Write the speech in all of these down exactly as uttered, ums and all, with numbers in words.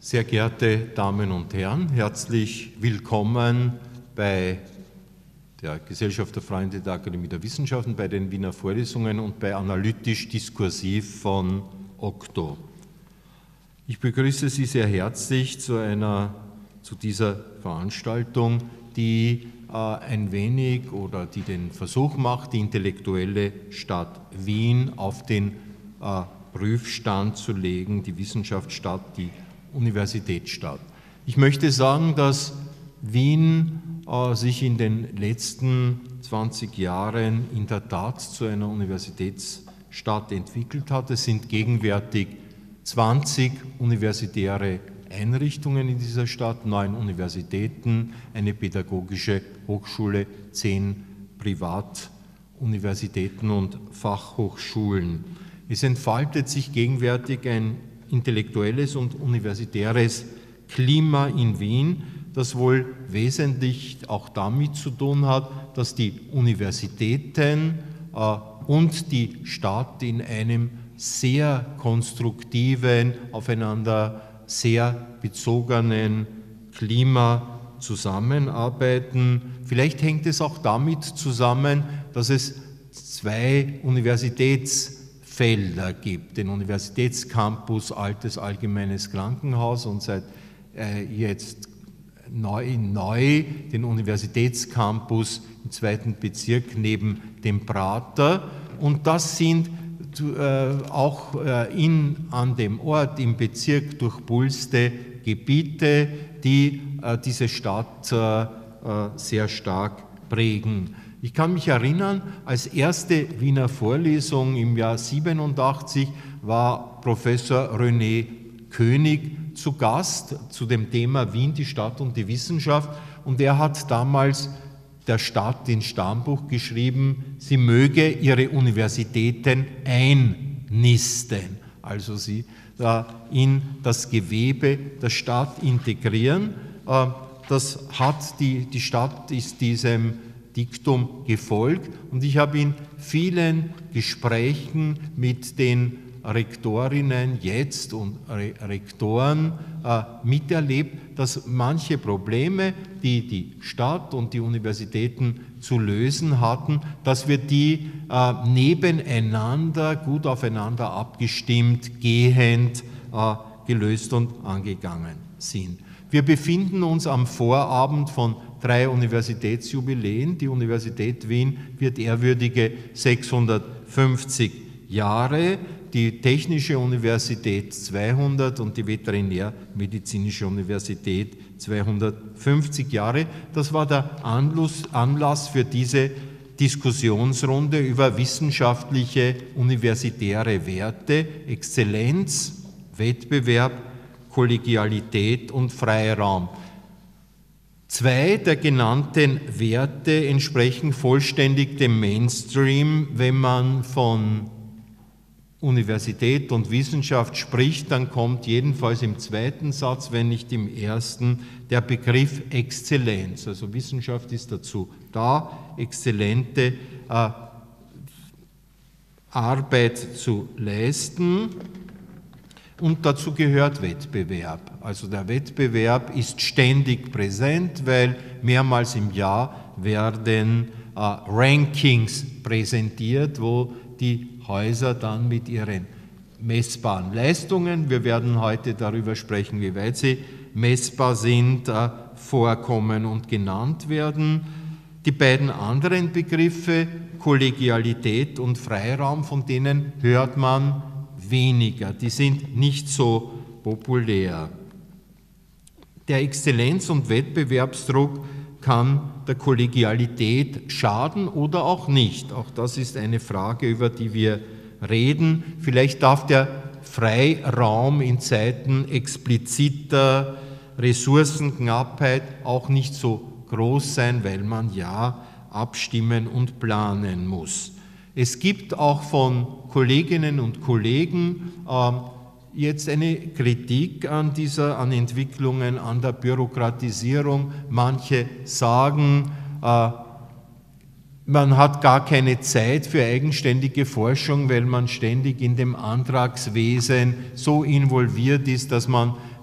Sehr geehrte Damen und Herren, herzlich willkommen bei der Gesellschaft der Freunde der Akademie der Wissenschaften, bei den Wiener Vorlesungen und bei Analytisch-Diskursiv von Okto. Ich begrüße Sie sehr herzlich zu, einer, zu dieser Veranstaltung, die äh, ein wenig oder die den Versuch macht, die intellektuelle Stadt Wien auf den äh, Prüfstand zu legen, die Wissenschaftsstadt, die Universitätsstadt. Ich möchte sagen, dass Wien äh, sich in den letzten zwanzig Jahren in der Tat zu einer Universitätsstadt entwickelt hat. Es sind gegenwärtig zwanzig universitäre Einrichtungen in dieser Stadt, neun Universitäten, eine pädagogische Hochschule, zehn Privatuniversitäten und Fachhochschulen. Es entfaltet sich gegenwärtig ein intellektuelles und universitäres Klima in Wien, das wohl wesentlich auch damit zu tun hat, dass die Universitäten äh, und die Stadt in einem sehr konstruktiven, aufeinander sehr bezogenen Klima zusammenarbeiten. Vielleicht hängt es auch damit zusammen, dass es zwei Universitätsfelder gibt, den Universitätscampus Altes Allgemeines Krankenhaus und seit äh, jetzt neu, neu den Universitätscampus im zweiten Bezirk neben dem Prater. Und das sind äh, auch äh, in, an dem Ort im Bezirk durchpulste Gebiete, die äh, diese Stadt äh, äh, sehr stark prägen. Ich kann mich erinnern, als erste Wiener Vorlesung im Jahr siebenundachtzig war Professor René König zu Gast zu dem Thema Wien, die Stadt und die Wissenschaft. Und er hat damals der Stadt ins Stammbuch geschrieben, sie möge ihre Universitäten einnisten, also sie äh, in das Gewebe der Stadt integrieren. Äh, das hat die, die Stadt ist diesem Diktum gefolgt und ich habe in vielen Gesprächen mit den Rektorinnen jetzt und Re Rektoren äh, miterlebt, dass manche Probleme, die die Stadt und die Universitäten zu lösen hatten, dass wir die äh, nebeneinander, gut aufeinander abgestimmt, gehend äh, gelöst und angegangen sind. Wir befinden uns am Vorabend von drei Universitätsjubiläen. Die Universität Wien wird ehrwürdige sechshundertfünfzig Jahre, die Technische Universität zweihundert und die Veterinärmedizinische Universität zweihundertfünfzig Jahre. Das war der Anlass, Anlass für diese Diskussionsrunde über wissenschaftliche universitäre Werte, Exzellenz, Wettbewerb, Kollegialität und Freiraum. Zwei der genannten Werte entsprechen vollständig dem Mainstream. Wenn man von Universität und Wissenschaft spricht, dann kommt jedenfalls im zweiten Satz, wenn nicht im ersten, der Begriff Exzellenz. Also Wissenschaft ist dazu da, exzellente äh, Arbeit zu leisten. Und dazu gehört Wettbewerb. Also der Wettbewerb ist ständig präsent, weil mehrmals im Jahr werden äh, Rankings präsentiert, wo die Häuser dann mit ihren messbaren Leistungen, wir werden heute darüber sprechen, wie weit sie messbar sind, äh, vorkommen und genannt werden. Die beiden anderen Begriffe, Kollegialität und Freiraum, von denen hört man weniger, die sind nicht so populär. Der Exzellenz- und Wettbewerbsdruck kann der Kollegialität schaden oder auch nicht. Auch das ist eine Frage, über die wir reden. Vielleicht darf der Freiraum in Zeiten expliziter Ressourcenknappheit auch nicht so groß sein, weil man ja abstimmen und planen muss. Es gibt auch von Kolleginnen und Kollegen äh, jetzt eine Kritik an dieser, an Entwicklungen, an der Bürokratisierung. Manche sagen, äh, man hat gar keine Zeit für eigenständige Forschung, weil man ständig in dem Antragswesen so involviert ist, dass man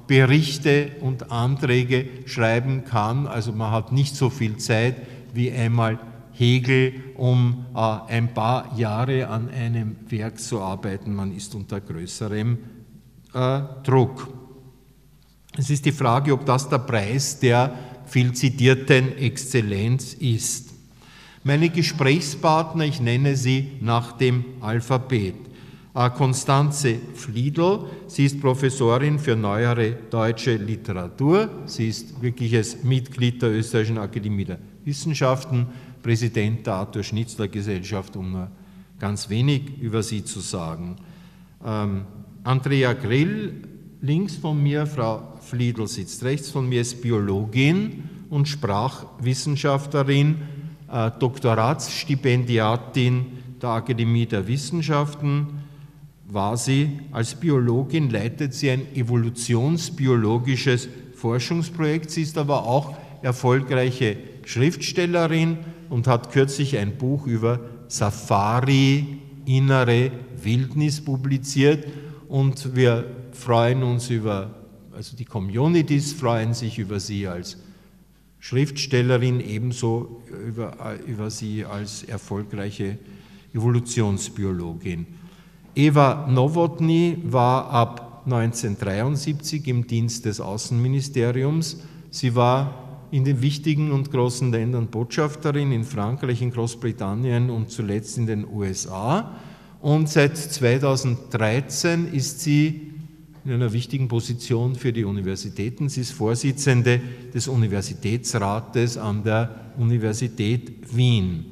Berichte und Anträge schreiben kann. Also man hat nicht so viel Zeit wie einmal Hegel, um äh, ein paar Jahre an einem Werk zu arbeiten. Man ist unter größerem äh, Druck. Es ist die Frage, ob das der Preis der viel zitierten Exzellenz ist. Meine Gesprächspartner, ich nenne sie nach dem Alphabet. Constanze Fliedl, sie ist Professorin für neuere deutsche Literatur, sie ist wirkliches Mitglied der Österreichischen Akademie der Wissenschaften, Präsident der Arthur-Schnitzler-Gesellschaft, um nur ganz wenig über sie zu sagen. Ähm, Andrea Grill, links von mir, Frau Fliedl sitzt rechts von mir, ist Biologin und Sprachwissenschaftlerin, äh, Doktoratsstipendiatin der Akademie der Wissenschaften, war sie als Biologin, leitet sie ein evolutionsbiologisches Forschungsprojekt. Sie ist aber auch erfolgreiche Schriftstellerin und hat kürzlich ein Buch über Safari, innere Wildnis publiziert. Und wir freuen uns über, also die Communities freuen sich über sie als Schriftstellerin, ebenso über, über sie als erfolgreiche Evolutionsbiologin. Eva Nowotny war ab neunzehnhundertdreiundsiebzig im Dienst des Außenministeriums. Sie war in den wichtigen und großen Ländern Botschafterin in Frankreich, in Großbritannien und zuletzt in den U S A. Und seit zweitausenddreizehn ist sie in einer wichtigen Position für die Universitäten. Sie ist Vorsitzende des Universitätsrates an der Universität Wien.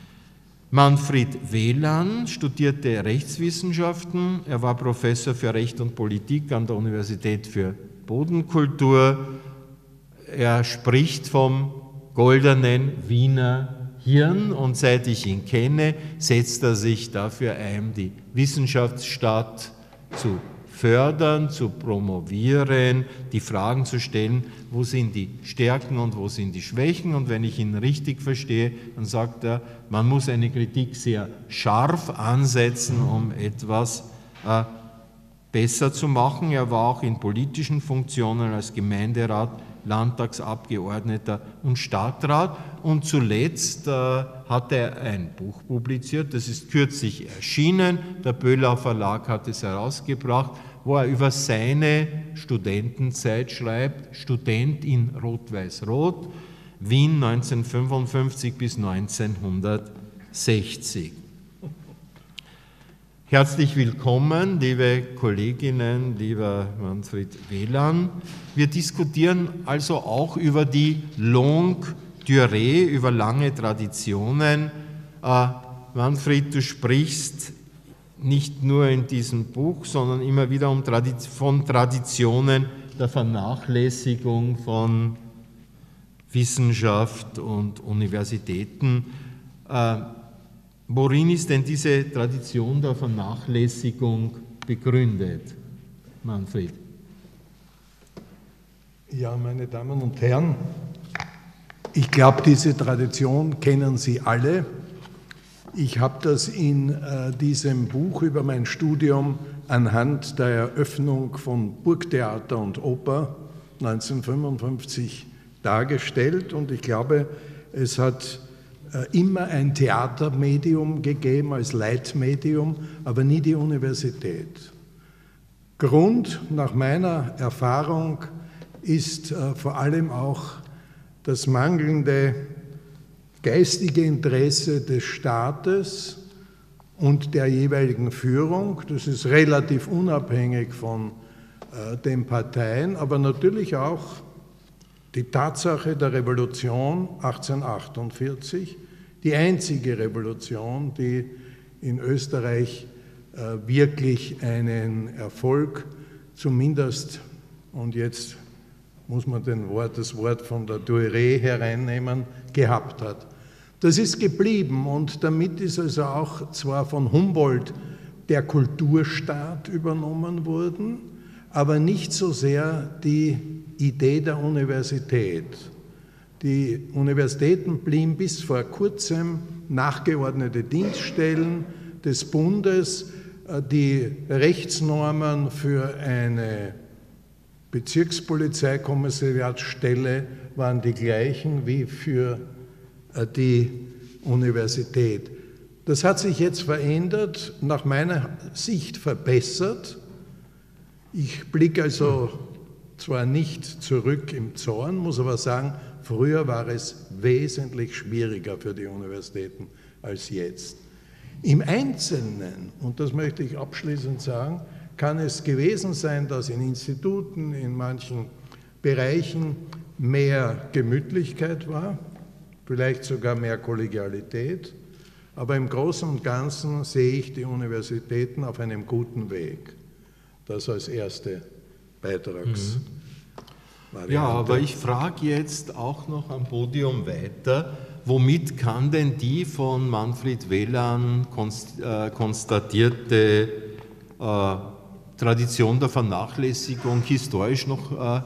Manfred Wehlan studierte Rechtswissenschaften. Er war Professor für Recht und Politik an der Universität für Bodenkultur. Er spricht vom goldenen Wiener Hirn und seit ich ihn kenne, setzt er sich dafür ein, die Wissenschaftsstadt zu fördern, zu promovieren, die Fragen zu stellen, wo sind die Stärken und wo sind die Schwächen. Und wenn ich ihn richtig verstehe, dann sagt er, man muss eine Kritik sehr scharf ansetzen, um etwas äh, besser zu machen. Er war auch in politischen Funktionen als Gemeinderat, Landtagsabgeordneter und Stadtrat. Und zuletzt äh, hat er ein Buch publiziert, das ist kürzlich erschienen, der Böhler Verlag hat es herausgebracht, wo er über seine Studentenzeit schreibt, Student in Rot-Weiß-Rot, Wien neunzehnhundertfünfundfünfzig bis neunzehnhundertsechzig. Herzlich willkommen, liebe Kolleginnen, lieber Manfred Wehlan. Wir diskutieren also auch über die Longue Durée, über lange Traditionen. Äh, Manfred, du sprichst nicht nur in diesem Buch, sondern immer wieder um Tradi- von Traditionen der Vernachlässigung von Wissenschaft und Universitäten. Äh, worin ist denn diese Tradition der Vernachlässigung begründet, Manfred? Ja, meine Damen und Herren, ich glaube, diese Tradition kennen Sie alle. Ich habe das in äh, diesem Buch über mein Studium anhand der Eröffnung von Burgtheater und Oper neunzehnhundertfünfundfünfzig dargestellt und ich glaube, es hat äh, immer ein Theatermedium gegeben als Leitmedium, aber nie die Universität. Grund nach meiner Erfahrung ist äh, vor allem auch das mangelnde geistige Interesse des Staates und der jeweiligen Führung. Das ist relativ unabhängig von äh, den Parteien, aber natürlich auch die Tatsache der Revolution achtzehnhundertachtundvierzig, die einzige Revolution, die in Österreich äh, wirklich einen Erfolg, zumindest, und jetzt muss man den Wort, das Wort von der Durée hereinnehmen, gehabt hat. Das ist geblieben und damit ist also auch zwar von Humboldt der Kulturstaat übernommen worden, aber nicht so sehr die Idee der Universität. Die Universitäten blieben bis vor kurzem nachgeordnete Dienststellen des Bundes, die Rechtsnormen für eine Bezirkspolizeikommissariatsstelle waren die gleichen wie für die Universität. Das hat sich jetzt verändert, nach meiner Sicht verbessert. Ich blicke also zwar nicht zurück im Zorn, muss aber sagen, früher war es wesentlich schwieriger für die Universitäten als jetzt. Im Einzelnen, und das möchte ich abschließend sagen, kann es gewesen sein, dass in Instituten, in manchen Bereichen mehr Gemütlichkeit war, vielleicht sogar mehr Kollegialität, aber im Großen und Ganzen sehe ich die Universitäten auf einem guten Weg. Das als erste Beitragsvariante. Ja, aber ich frage jetzt auch noch am Podium weiter, womit kann denn die von Manfred Whelan konstatierte äh, Tradition der Vernachlässigung historisch noch äh,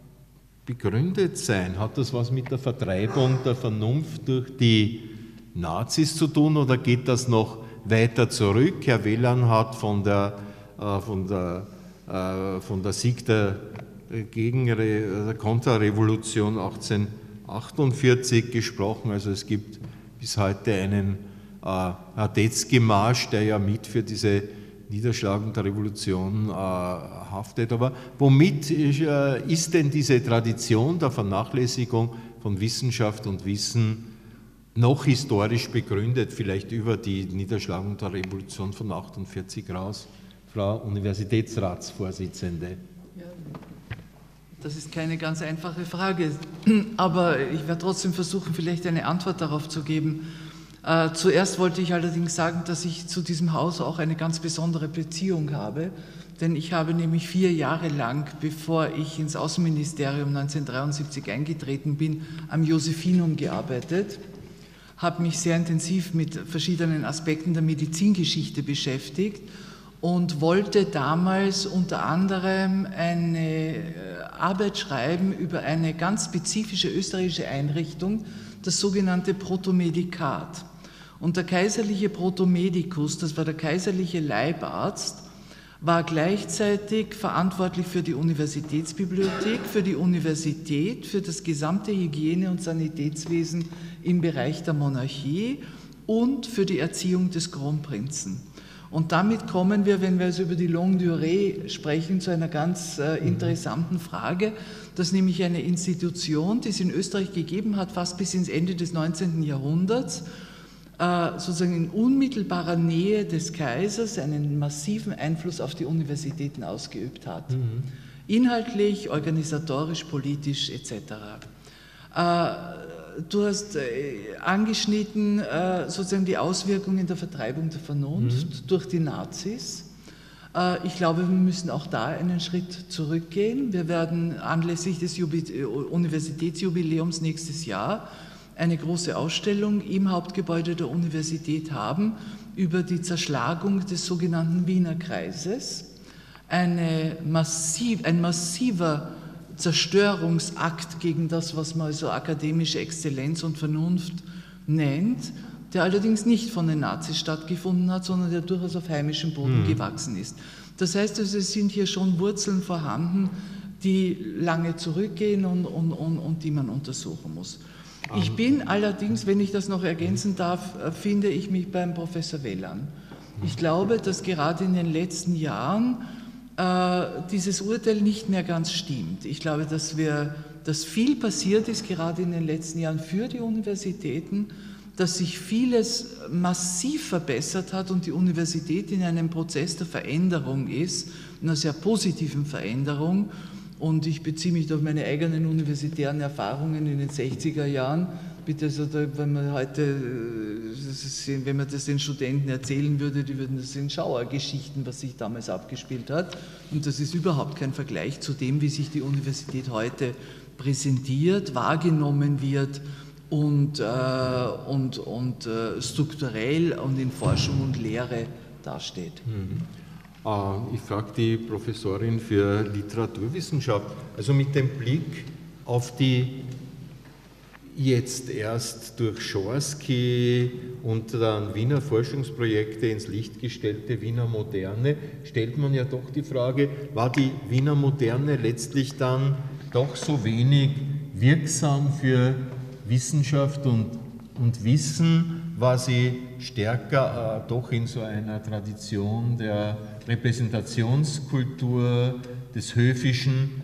begründet sein? Hat das was mit der Vertreibung der Vernunft durch die Nazis zu tun oder geht das noch weiter zurück? Herr Whelan hat von der, äh, von der, äh, von der Sieg der, Gegenre- der Konterrevolution achtzehnhundertachtundvierzig gesprochen. Also es gibt bis heute einen äh, Radetzky-Marsch, der ja mit für diese Niederschlagung der Revolution äh, haftet. Aber womit äh, ist denn diese Tradition der Vernachlässigung von Wissenschaft und Wissen noch historisch begründet, vielleicht über die Niederschlagung der Revolution von achtundvierzig raus, Frau Universitätsratsvorsitzende? Ja, das ist keine ganz einfache Frage, aber ich werde trotzdem versuchen, vielleicht eine Antwort darauf zu geben. Äh, zuerst wollte ich allerdings sagen, dass ich zu diesem Haus auch eine ganz besondere Beziehung habe, denn ich habe nämlich vier Jahre lang, bevor ich ins Außenministerium neunzehnhundertdreiundsiebzig eingetreten bin, am Josephinum gearbeitet, habe mich sehr intensiv mit verschiedenen Aspekten der Medizingeschichte beschäftigt und wollte damals unter anderem eine Arbeit schreiben über eine ganz spezifische österreichische Einrichtung, das sogenannte Protomedikat. Und der kaiserliche Protomedicus, das war der kaiserliche Leibarzt, war gleichzeitig verantwortlich für die Universitätsbibliothek, für die Universität, für das gesamte Hygiene- und Sanitätswesen im Bereich der Monarchie und für die Erziehung des Kronprinzen. Und damit kommen wir, wenn wir also über die Longue Durée sprechen, zu einer ganz äh, interessanten Frage, dass nämlich eine Institution, die es in Österreich gegeben hat, fast bis ins Ende des neunzehnten Jahrhunderts, äh, sozusagen in unmittelbarer Nähe des Kaisers einen massiven Einfluss auf die Universitäten ausgeübt hat. Mhm. Inhaltlich, organisatorisch, politisch et cetera. Äh, Du hast äh, angeschnitten äh, sozusagen die Auswirkungen der Vertreibung der Vernunft mhm. durch die Nazis. Äh, ich glaube, wir müssen auch da einen Schritt zurückgehen. Wir werden anlässlich des Jubi- Universitätsjubiläums nächstes Jahr eine große Ausstellung im Hauptgebäude der Universität haben über die Zerschlagung des sogenannten Wiener Kreises. Eine massiv, ein massiver Zerstörungsakt gegen das, was man so akademische Exzellenz und Vernunft nennt, der allerdings nicht von den Nazis stattgefunden hat, sondern der durchaus auf heimischem Boden mhm. gewachsen ist. Das heißt, also, es sind hier schon Wurzeln vorhanden, die lange zurückgehen und, und, und, und die man untersuchen muss. Ich bin allerdings, wenn ich das noch ergänzen darf, finde ich mich beim Professor Whelan. Ich glaube, dass gerade in den letzten Jahren dieses Urteil nicht mehr ganz stimmt. Ich glaube, dass, wir, dass viel passiert ist, gerade in den letzten Jahren für die Universitäten, dass sich vieles massiv verbessert hat und die Universität in einem Prozess der Veränderung ist, einer sehr positiven Veränderung. Und ich beziehe mich auf meine eigenen universitären Erfahrungen in den sechziger Jahren. Bitte, also da, wenn man heute, wenn man das den Studenten erzählen würde, die würden das sind Schauergeschichten, was sich damals abgespielt hat. Und das ist überhaupt kein Vergleich zu dem, wie sich die Universität heute präsentiert, wahrgenommen wird und, äh, und, und äh, strukturell und in Forschung und Lehre dasteht. Mhm. Ich frage die Professorin für Literaturwissenschaft, also mit dem Blick auf die jetzt erst durch Schorsky und dann Wiener Forschungsprojekte ins Licht gestellte Wiener Moderne, stellt man ja doch die Frage, war die Wiener Moderne letztlich dann doch so wenig wirksam für Wissenschaft und, und Wissen? War sie stärker äh, doch in so einer Tradition der Repräsentationskultur des höfischen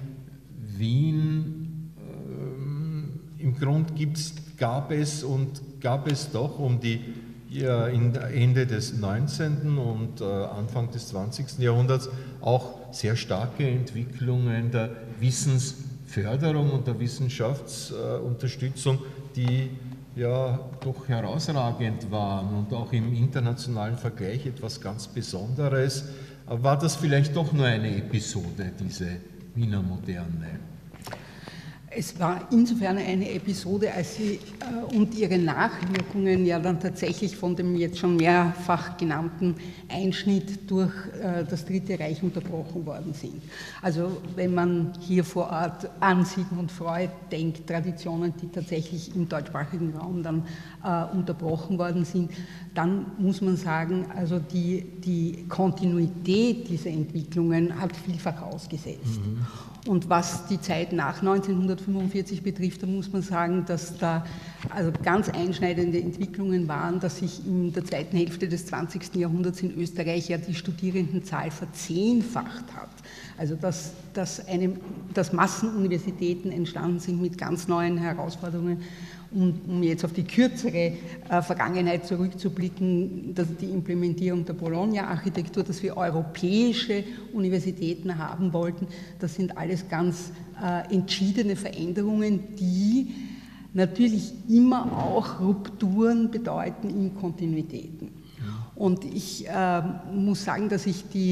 Wien? Ähm, Im Grunde gibt's, gab es und gab es doch um die ja, in Ende des neunzehnten und äh, Anfang des zwanzigsten Jahrhunderts auch sehr starke Entwicklungen der Wissensförderung und der Wissenschaftsunterstützung, äh, die ja doch herausragend waren und auch im internationalen Vergleich etwas ganz Besonderes. War das vielleicht doch nur eine Episode, diese Wiener Moderne? Es war insofern eine Episode, als sie äh, und ihre Nachwirkungen ja dann tatsächlich von dem jetzt schon mehrfach genannten Einschnitt durch äh, das Dritte Reich unterbrochen worden sind. Also wenn man hier vor Ort an Sigmund Freud denkt, Traditionen, die tatsächlich im deutschsprachigen Raum dann äh, unterbrochen worden sind, dann muss man sagen, also die, die Kontinuität dieser Entwicklungen hat vielfach ausgesetzt. Mhm. Und was die Zeit nach neunzehnhundertfünfundvierzig betrifft, da muss man sagen, dass da also ganz einschneidende Entwicklungen waren, dass sich in der zweiten Hälfte des zwanzigsten Jahrhunderts in Österreich ja die Studierendenzahl verzehnfacht hat. Also dass, dass, eine, dass Massenuniversitäten entstanden sind mit ganz neuen Herausforderungen. Und um jetzt auf die kürzere äh, Vergangenheit zurückzublicken, dass die Implementierung der Bologna-Architektur, dass wir europäische Universitäten haben wollten, das sind alles ganz äh, entschiedene Veränderungen, die natürlich immer auch Rupturen bedeuten in Kontinuitäten. Und ich äh, muss sagen, dass ich die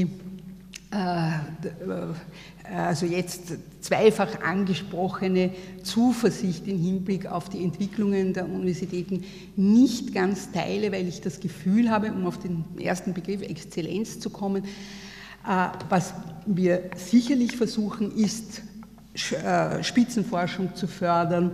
also jetzt zweifach angesprochene Zuversicht im Hinblick auf die Entwicklungen der Universitäten nicht ganz teile, weil ich das Gefühl habe, um auf den ersten Begriff Exzellenz zu kommen, was wir sicherlich versuchen, ist Spitzenforschung zu fördern,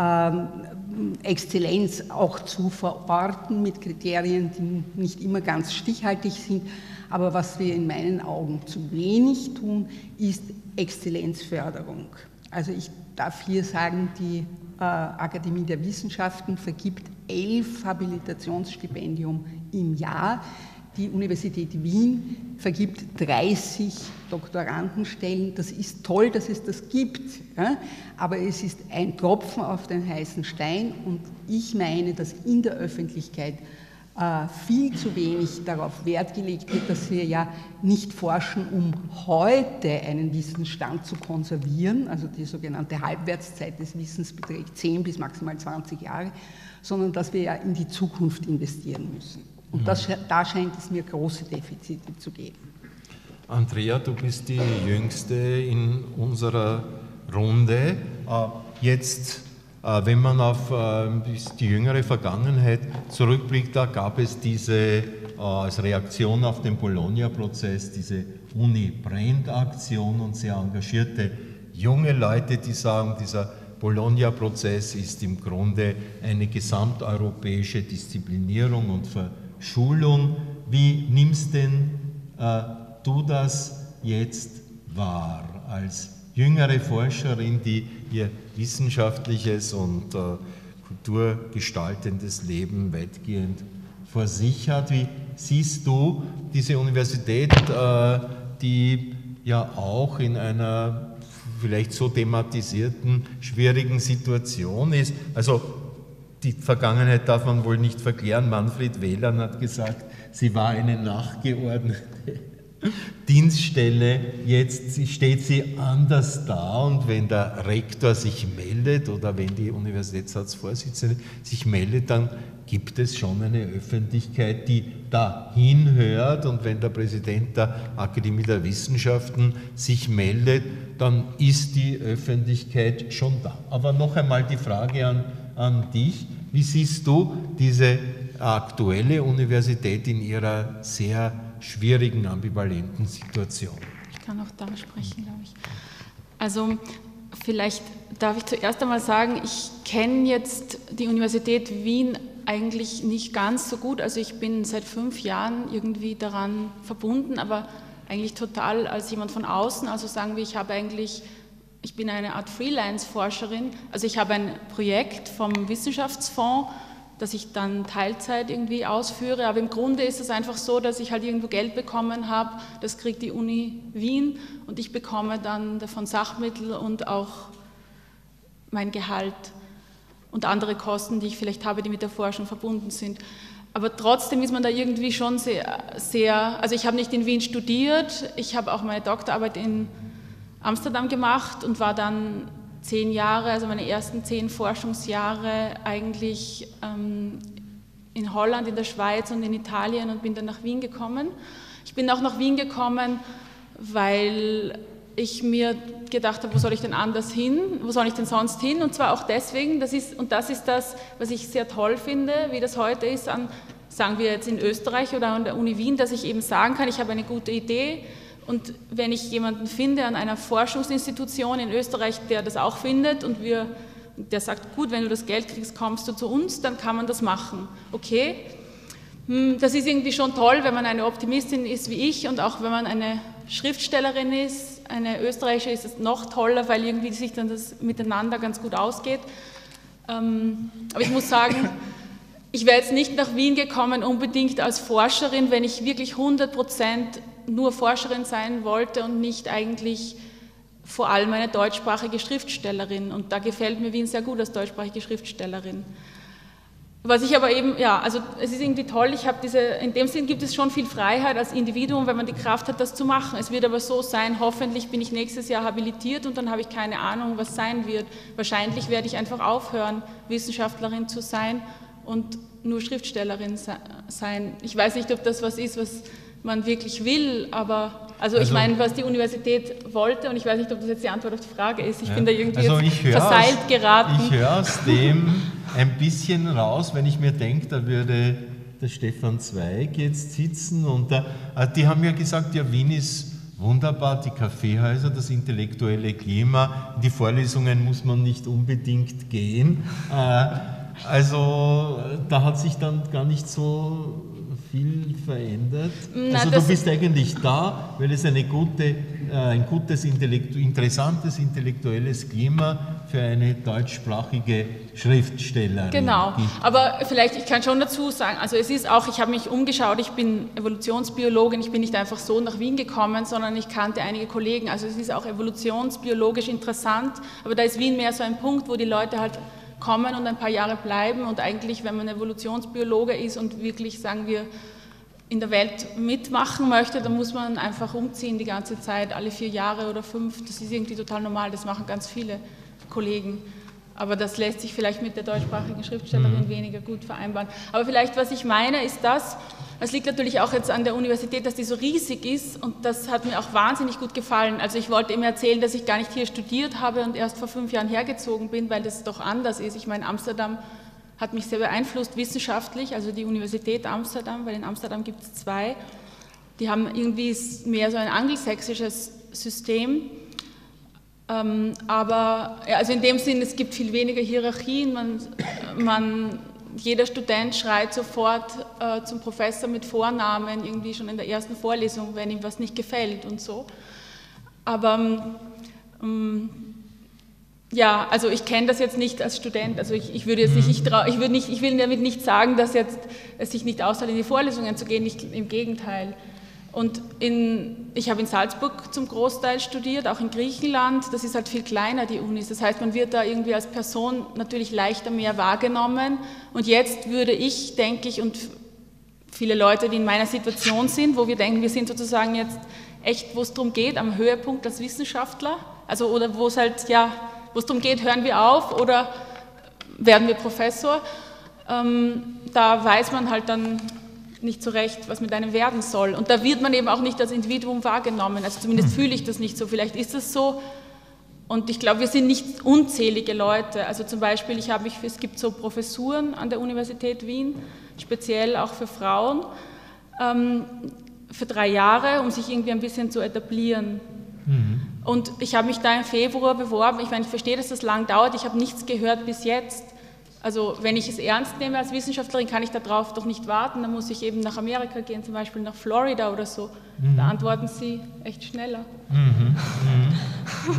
Exzellenz auch zu verorten mit Kriterien, die nicht immer ganz stichhaltig sind. Aber was wir in meinen Augen zu wenig tun, ist Exzellenzförderung. Also ich darf hier sagen, die äh, Akademie der Wissenschaften vergibt elf Habilitationsstipendium im Jahr. Die Universität Wien vergibt dreißig Doktorandenstellen. Das ist toll, dass es das gibt, ja? Aber es ist ein Tropfen auf den heißen Stein und ich meine, dass in der Öffentlichkeit viel zu wenig darauf Wert gelegt wird, dass wir ja nicht forschen, um heute einen Wissensstand zu konservieren, also die sogenannte Halbwertszeit des Wissens beträgt zehn bis maximal zwanzig Jahre, sondern dass wir ja in die Zukunft investieren müssen. Und das, da scheint es mir große Defizite zu geben. Andrea, du bist die Jüngste in unserer Runde. Jetzt Wenn man auf die jüngere Vergangenheit zurückblickt, da gab es diese, als Reaktion auf den Bologna-Prozess, diese Uni-Brennt-Aktion und sehr engagierte junge Leute, die sagen, dieser Bologna-Prozess ist im Grunde eine gesamteuropäische Disziplinierung und Verschulung. Wie nimmst denn äh, du das jetzt wahr als jüngere Forscherin, die ihr wissenschaftliches und äh, kulturgestaltendes Leben weitgehend vor sich hat? Wie siehst du diese Universität, äh, die ja auch in einer vielleicht so thematisierten, schwierigen Situation ist? Also die Vergangenheit darf man wohl nicht verklären. Manfred Wehland hat gesagt, sie war eine nachgeordnete Dienststelle, jetzt steht sie anders da und wenn der Rektor sich meldet oder wenn die Universitätsratsvorsitzende sich meldet, dann gibt es schon eine Öffentlichkeit, die da hinhört und wenn der Präsident der Akademie der Wissenschaften sich meldet, dann ist die Öffentlichkeit schon da. Aber noch einmal die Frage an, an dich, wie siehst du diese aktuelle Universität in ihrer sehr schwierigen, ambivalenten Situation? Ich kann auch da sprechen, glaube ich. Also Vielleicht darf ich zuerst einmal sagen, ich kenne jetzt die Universität Wien eigentlich nicht ganz so gut. Also ich bin seit fünf Jahren irgendwie daran verbunden, aber eigentlich total als jemand von außen. Also sagen wir, ich habe eigentlich, ich bin eine Art Freelance-Forscherin. Also ich habe ein Projekt vom Wissenschaftsfonds, das ich dann Teilzeit irgendwie ausführe. Aber im Grunde ist es einfach so, dass ich halt irgendwo Geld bekommen habe. Das kriegt die Uni Wien und ich bekomme dann davon Sachmittel und auch mein Gehalt und andere Kosten, die ich vielleicht habe, die mit der Forschung verbunden sind. Aber trotzdem ist man da irgendwie schon sehr, sehr also ich habe nicht in Wien studiert, ich habe auch meine Doktorarbeit in Amsterdam gemacht und war dann zehn Jahre, also meine ersten zehn Forschungsjahre eigentlich ähm, in Holland, in der Schweiz und in Italien und bin dann nach Wien gekommen. Ich bin auch nach Wien gekommen, weil ich mir gedacht habe, wo soll ich denn anders hin, wo soll ich denn sonst hin? Und zwar auch deswegen, das ist, und das ist das, was ich sehr toll finde, wie das heute ist, an, sagen wir jetzt in Österreich oder an der Uni Wien, dass ich eben sagen kann, ich habe eine gute Idee und wenn ich jemanden finde an einer Forschungsinstitution in Österreich, der das auch findet und wir, der sagt, gut, wenn du das Geld kriegst, kommst du zu uns, dann kann man das machen. Okay, das ist irgendwie schon toll, wenn man eine Optimistin ist wie ich und auch wenn man eine Schriftstellerin ist. Eine österreichische ist es noch toller, weil irgendwie sich dann das miteinander ganz gut ausgeht. Ähm, aber ich muss sagen, ich wäre jetzt nicht nach Wien gekommen unbedingt als Forscherin, wenn ich wirklich hundert Prozent nur Forscherin sein wollte und nicht eigentlich vor allem eine deutschsprachige Schriftstellerin. Und da gefällt mir Wien sehr gut als deutschsprachige Schriftstellerin. Was ich aber eben, ja, also es ist irgendwie toll, ich habe diese, in dem Sinn gibt es schon viel Freiheit als Individuum, wenn man die Kraft hat, das zu machen. Es wird aber so sein, hoffentlich bin ich nächstes Jahr habilitiert und dann habe ich keine Ahnung, was sein wird. Wahrscheinlich werde ich einfach aufhören, Wissenschaftlerin zu sein und nur Schriftstellerin sein. Ich weiß nicht, ob das was ist, was man wirklich will, aber also, also ich meine, was die Universität wollte, und ich weiß nicht, ob das jetzt die Antwort auf die Frage ist, ich ja, bin da irgendwie also jetzt verseilt aus, geraten. Ich höre aus dem ein bisschen raus, wenn ich mir denke, da würde der Stefan Zweig jetzt sitzen und da, die haben ja gesagt, ja, Wien ist wunderbar, die Kaffeehäuser, das intellektuelle Klima, in die Vorlesungen muss man nicht unbedingt gehen. Also da hat sich dann gar nicht so viel verändert. Na, also du bist eigentlich da, weil es eine gute, äh, ein gutes, Intellektu- interessantes intellektuelles Klima für eine deutschsprachige Schriftstellerin genau. gibt. Aber vielleicht, ich kann schon dazu sagen, also es ist auch, ich habe mich umgeschaut, ich bin Evolutionsbiologin, ich bin nicht einfach so nach Wien gekommen, sondern ich kannte einige Kollegen, also es ist auch evolutionsbiologisch interessant, aber da ist Wien mehr so ein Punkt, wo die Leute halt kommen und ein paar Jahre bleiben und eigentlich, wenn man Evolutionsbiologe ist und wirklich, sagen wir, in der Welt mitmachen möchte, dann muss man einfach umziehen die ganze Zeit, alle vier Jahre oder fünf, das ist irgendwie total normal, das machen ganz viele Kollegen. Aber das lässt sich vielleicht mit der deutschsprachigen Schriftstellerin mhm. weniger gut vereinbaren. Aber vielleicht, was ich meine, ist das, es liegt natürlich auch jetzt an der Universität, dass die so riesig ist und das hat mir auch wahnsinnig gut gefallen. Also ich wollte ihm erzählen, dass ich gar nicht hier studiert habe und erst vor fünf Jahren hergezogen bin, weil das doch anders ist. Ich meine, Amsterdam hat mich sehr beeinflusst wissenschaftlich, also die Universität Amsterdam, weil in Amsterdam gibt es zwei. Die haben irgendwie mehr so ein angelsächsisches System. Ähm, aber also in dem Sinn, es gibt viel weniger Hierarchien, man, man, jeder Student schreit sofort äh, zum Professor mit Vornamen, irgendwie schon in der ersten Vorlesung, wenn ihm was nicht gefällt und so. Aber ähm, ja, also ich kenne das jetzt nicht als Student, also ich, ich würde jetzt nicht, ich, trau, ich, würde nicht, ich will damit nicht sagen, dass jetzt es sich nicht auszahlt, in die Vorlesungen zu gehen, nicht, im Gegenteil. Und in, ich habe in Salzburg zum Großteil studiert, auch in Griechenland, das ist halt viel kleiner, die Unis, das heißt, man wird da irgendwie als Person natürlich leichter mehr wahrgenommen und jetzt würde ich, denke ich, und viele Leute, die in meiner Situation sind, wo wir denken, wir sind sozusagen jetzt echt, wo es darum geht, am Höhepunkt als Wissenschaftler, also oder wo es halt, ja, wo es darum geht, hören wir auf oder werden wir Professor, ähm, da weiß man halt dann nicht so recht, was mit einem werden soll. Und da wird man eben auch nicht als Individuum wahrgenommen, also zumindest fühle ich das nicht so, vielleicht ist es so. Und ich glaube, wir sind nicht unzählige Leute, also zum Beispiel, ich habe mich, es gibt so Professuren an der Universität Wien, speziell auch für Frauen, ähm, für drei Jahre, um sich irgendwie ein bisschen zu etablieren. Mhm. Und ich habe mich da im Februar beworben. Ich meine, ich verstehe, dass das lang dauert. Ich habe nichts gehört bis jetzt. Also wenn ich es ernst nehme als Wissenschaftlerin, kann ich darauf doch nicht warten. Dann muss ich eben nach Amerika gehen, zum Beispiel nach Florida oder so. Mhm. Da antworten sie echt schneller. Mhm. Mhm.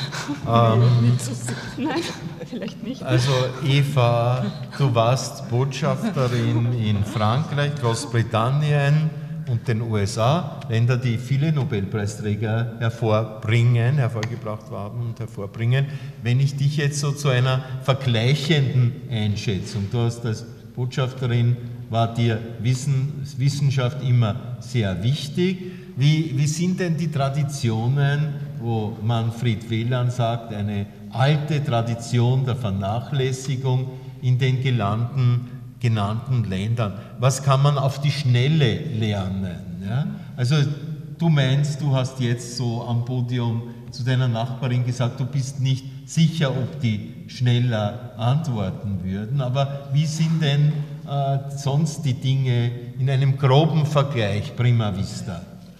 ähm, Nein, vielleicht nicht. Also Eva, du warst Botschafterin in Frankreich, Großbritannien und den U S A, Länder, die viele Nobelpreisträger hervorbringen, hervorgebracht haben und hervorbringen. Wenn ich dich jetzt so zu einer vergleichenden Einschätzung, du hast als Botschafterin, war dir Wissen, Wissenschaft immer sehr wichtig. Wie, wie sind denn die Traditionen, wo Manfred Wieland sagt, eine alte Tradition der Vernachlässigung in den genannten genannten Ländern. Was kann man auf die Schnelle lernen? Ja? Also du meinst, du hast jetzt so am Podium zu deiner Nachbarin gesagt, du bist nicht sicher, ob die schneller antworten würden, aber wie sind denn äh, sonst die Dinge in einem groben Vergleich, prima vista?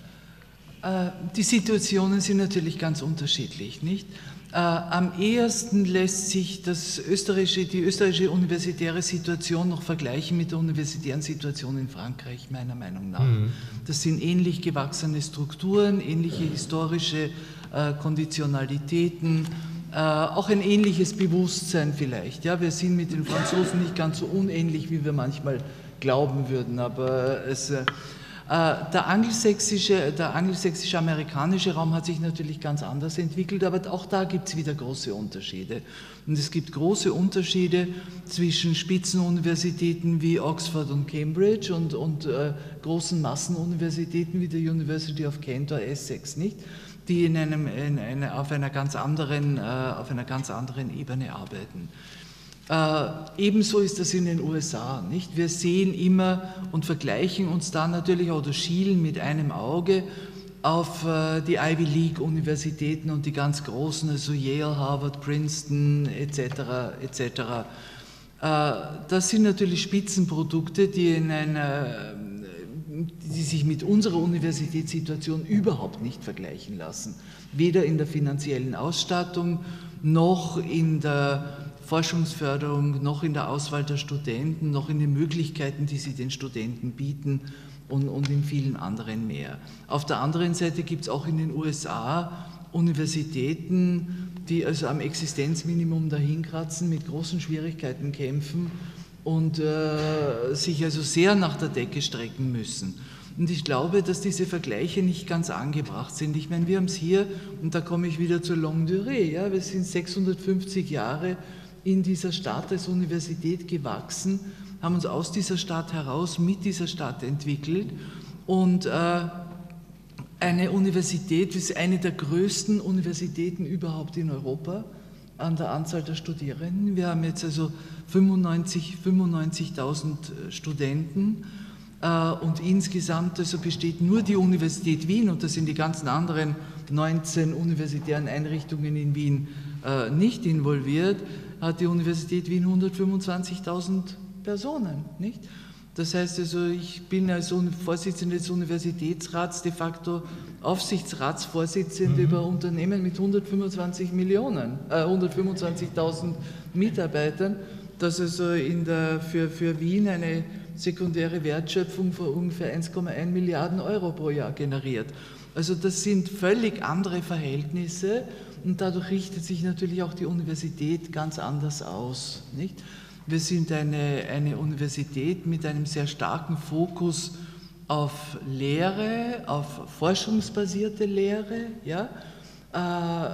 Äh, die Situationen sind natürlich ganz unterschiedlich, nicht? Äh, am ehesten lässt sich das österreichische, die österreichische universitäre Situation noch vergleichen mit der universitären Situation in Frankreich, meiner Meinung nach. Mhm. Das sind ähnlich gewachsene Strukturen, ähnliche historische äh, Konditionalitäten, äh, auch ein ähnliches Bewusstsein vielleicht. Ja, wir sind mit den Franzosen nicht ganz so unähnlich, wie wir manchmal glauben würden, aber es... Äh, Der angelsächsische, der angelsächsisch-amerikanische Raum hat sich natürlich ganz anders entwickelt, aber auch da gibt es wieder große Unterschiede. Und es gibt große Unterschiede zwischen Spitzenuniversitäten wie Oxford und Cambridge und, und äh, großen Massenuniversitäten wie der University of Kent oder Essex, nicht? Die in einem, in eine, auf, einer ganz anderen, äh, auf einer ganz anderen Ebene arbeiten. Äh, ebenso ist das in den U S A, nicht? Wir sehen immer und vergleichen uns da natürlich oder schielen mit einem Auge auf äh, die Ivy League Universitäten und die ganz großen, also Yale, Harvard, Princeton et cetera et cetera. Äh, das sind natürlich Spitzenprodukte, die, in einer, die sich mit unserer Universitätssituation überhaupt nicht vergleichen lassen. Weder in der finanziellen Ausstattung noch in der Forschungsförderung, noch in der Auswahl der Studenten, noch in den Möglichkeiten, die sie den Studenten bieten und, und in vielen anderen mehr. Auf der anderen Seite gibt es auch in den U S A Universitäten, die also am Existenzminimum dahinkratzen, mit großen Schwierigkeiten kämpfen und äh, sich also sehr nach der Decke strecken müssen. Und ich glaube, dass diese Vergleiche nicht ganz angebracht sind. Ich meine, wir haben es hier, und da komme ich wieder zur Longue Durée, ja, wir sind sechshundertfünfzig Jahre in dieser Stadt als Universität gewachsen, haben uns aus dieser Stadt heraus mit dieser Stadt entwickelt und äh, eine Universität ist eine der größten Universitäten überhaupt in Europa an der Anzahl der Studierenden. Wir haben jetzt also fünfundneunzigtausend Studenten äh, und insgesamt also besteht nur die Universität Wien, und das sind die ganzen anderen neunzehn universitären Einrichtungen in Wien äh, nicht involviert, hat die Universität Wien hundertfünfundzwanzigtausend Personen, nicht? Das heißt also, ich bin als Vorsitzende des Universitätsrats de facto Aufsichtsratsvorsitzende mhm. über Unternehmen mit hundertfünfundzwanzig Millionen, äh, hundertfünfundzwanzigtausend Mitarbeitern, das also in der, für, für Wien eine sekundäre Wertschöpfung von ungefähr eins Komma eins Milliarden Euro pro Jahr generiert. Also das sind völlig andere Verhältnisse. Und dadurch richtet sich natürlich auch die Universität ganz anders aus, nicht? Wir sind eine, eine Universität mit einem sehr starken Fokus auf Lehre, auf forschungsbasierte Lehre, ja, äh,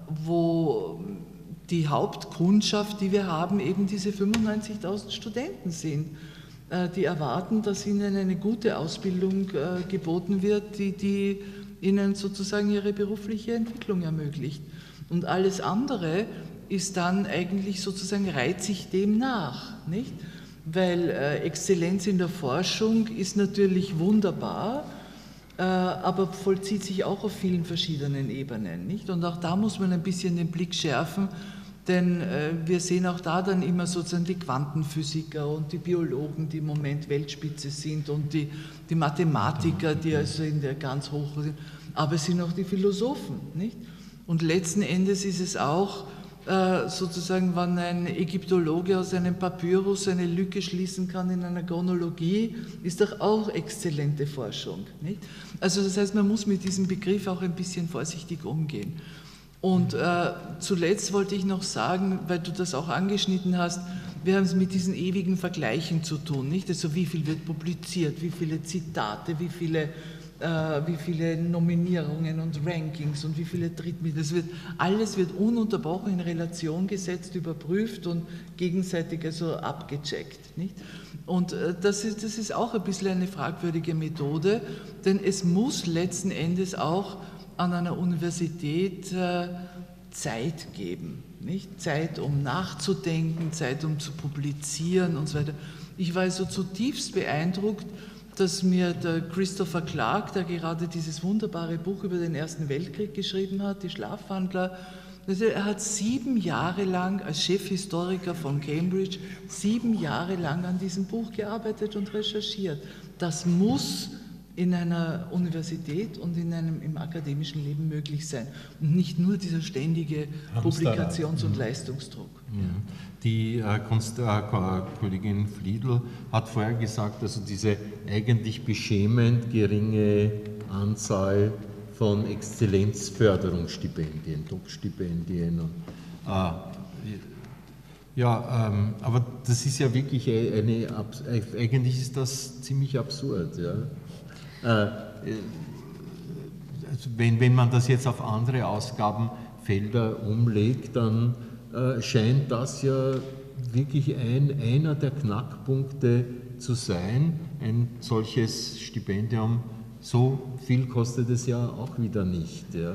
wo die Hauptkundschaft, die wir haben, eben diese fünfundneunzigtausend Studenten sind, äh, die erwarten, dass ihnen eine gute Ausbildung äh, geboten wird, die, die ihnen sozusagen ihre berufliche Entwicklung ermöglicht. Und alles andere ist dann eigentlich sozusagen, reiht sich dem nach, nicht? Weil äh, Exzellenz in der Forschung ist natürlich wunderbar, äh, aber vollzieht sich auch auf vielen verschiedenen Ebenen, nicht? Und auch da muss man ein bisschen den Blick schärfen, denn äh, wir sehen auch da dann immer sozusagen die Quantenphysiker und die Biologen, die im Moment Weltspitze sind, und die, die Mathematiker, die also in der ganz hoch sind, aber es sind auch die Philosophen, nicht? Und letzten Endes ist es auch äh, sozusagen, wenn ein Ägyptologe aus einem Papyrus eine Lücke schließen kann in einer Chronologie, ist doch auch exzellente Forschung. Nicht? Also das heißt, man muss mit diesem Begriff auch ein bisschen vorsichtig umgehen. Und äh, zuletzt wollte ich noch sagen, weil du das auch angeschnitten hast, wir haben es mit diesen ewigen Vergleichen zu tun, nicht? Also wie viel wird publiziert, wie viele Zitate, wie viele, äh, wie viele Nominierungen und Rankings und wie viele Drittmittel. Das wird, alles wird ununterbrochen in Relation gesetzt, überprüft und gegenseitig also abgecheckt, nicht? Und äh, das ist, das ist auch ein bisschen eine fragwürdige Methode, denn es muss letzten Endes auch an einer Universität äh, Zeit geben, nicht? Zeit, um nachzudenken, Zeit, um zu publizieren und so weiter. Ich war so zutiefst beeindruckt, dass mir der Christopher Clark, der gerade dieses wunderbare Buch über den Ersten Weltkrieg geschrieben hat, die Schlafwandler, also er hat sieben Jahre lang als Chefhistoriker von Cambridge, sieben Jahre lang an diesem Buch gearbeitet und recherchiert. Das muss in einer Universität und in einem, im akademischen Leben möglich sein und nicht nur dieser ständige Publikations- und Leistungsdruck. Ja. Die äh, Konst, äh, Kollegin Fliedl hat vorher gesagt, also diese eigentlich beschämend geringe Anzahl von Exzellenzförderungsstipendien, Top-Stipendien. Äh, ja, ähm, aber das ist ja wirklich eine, eigentlich ist das ziemlich absurd, ja. Also wenn, wenn man das jetzt auf andere Ausgabenfelder umlegt, dann äh, scheint das ja wirklich ein, einer der Knackpunkte zu sein. Ein solches Stipendium, so viel kostet es ja auch wieder nicht. Ja.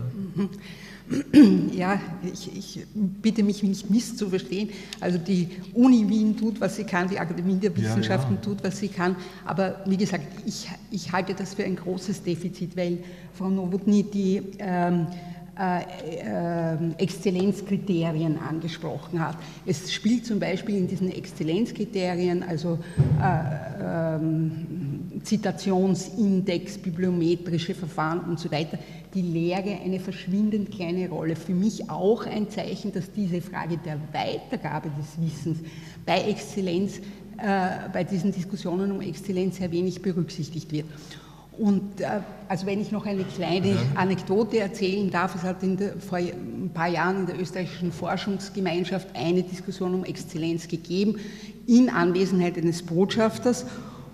Ja, ich, ich bitte mich nicht misszuverstehen. Also die Uni Wien tut, was sie kann, die Akademie der Wissenschaften ja, ja. tut, was sie kann. Aber wie gesagt, ich, ich halte das für ein großes Defizit, weil Frau Nowotny die ähm, äh, äh, Exzellenzkriterien angesprochen hat. Es spielt zum Beispiel in diesen Exzellenzkriterien, also äh, ähm, Zitationsindex, bibliometrische Verfahren und so weiter, die Lehre eine verschwindend kleine Rolle. Für mich auch ein Zeichen, dass diese Frage der Weitergabe des Wissens bei Exzellenz, äh, bei diesen Diskussionen um Exzellenz sehr wenig berücksichtigt wird. Und äh, also wenn ich noch eine kleine Anekdote erzählen darf, es hat in der, vor ein paar Jahren in der österreichischen Forschungsgemeinschaft eine Diskussion um Exzellenz gegeben, in Anwesenheit eines Botschafters.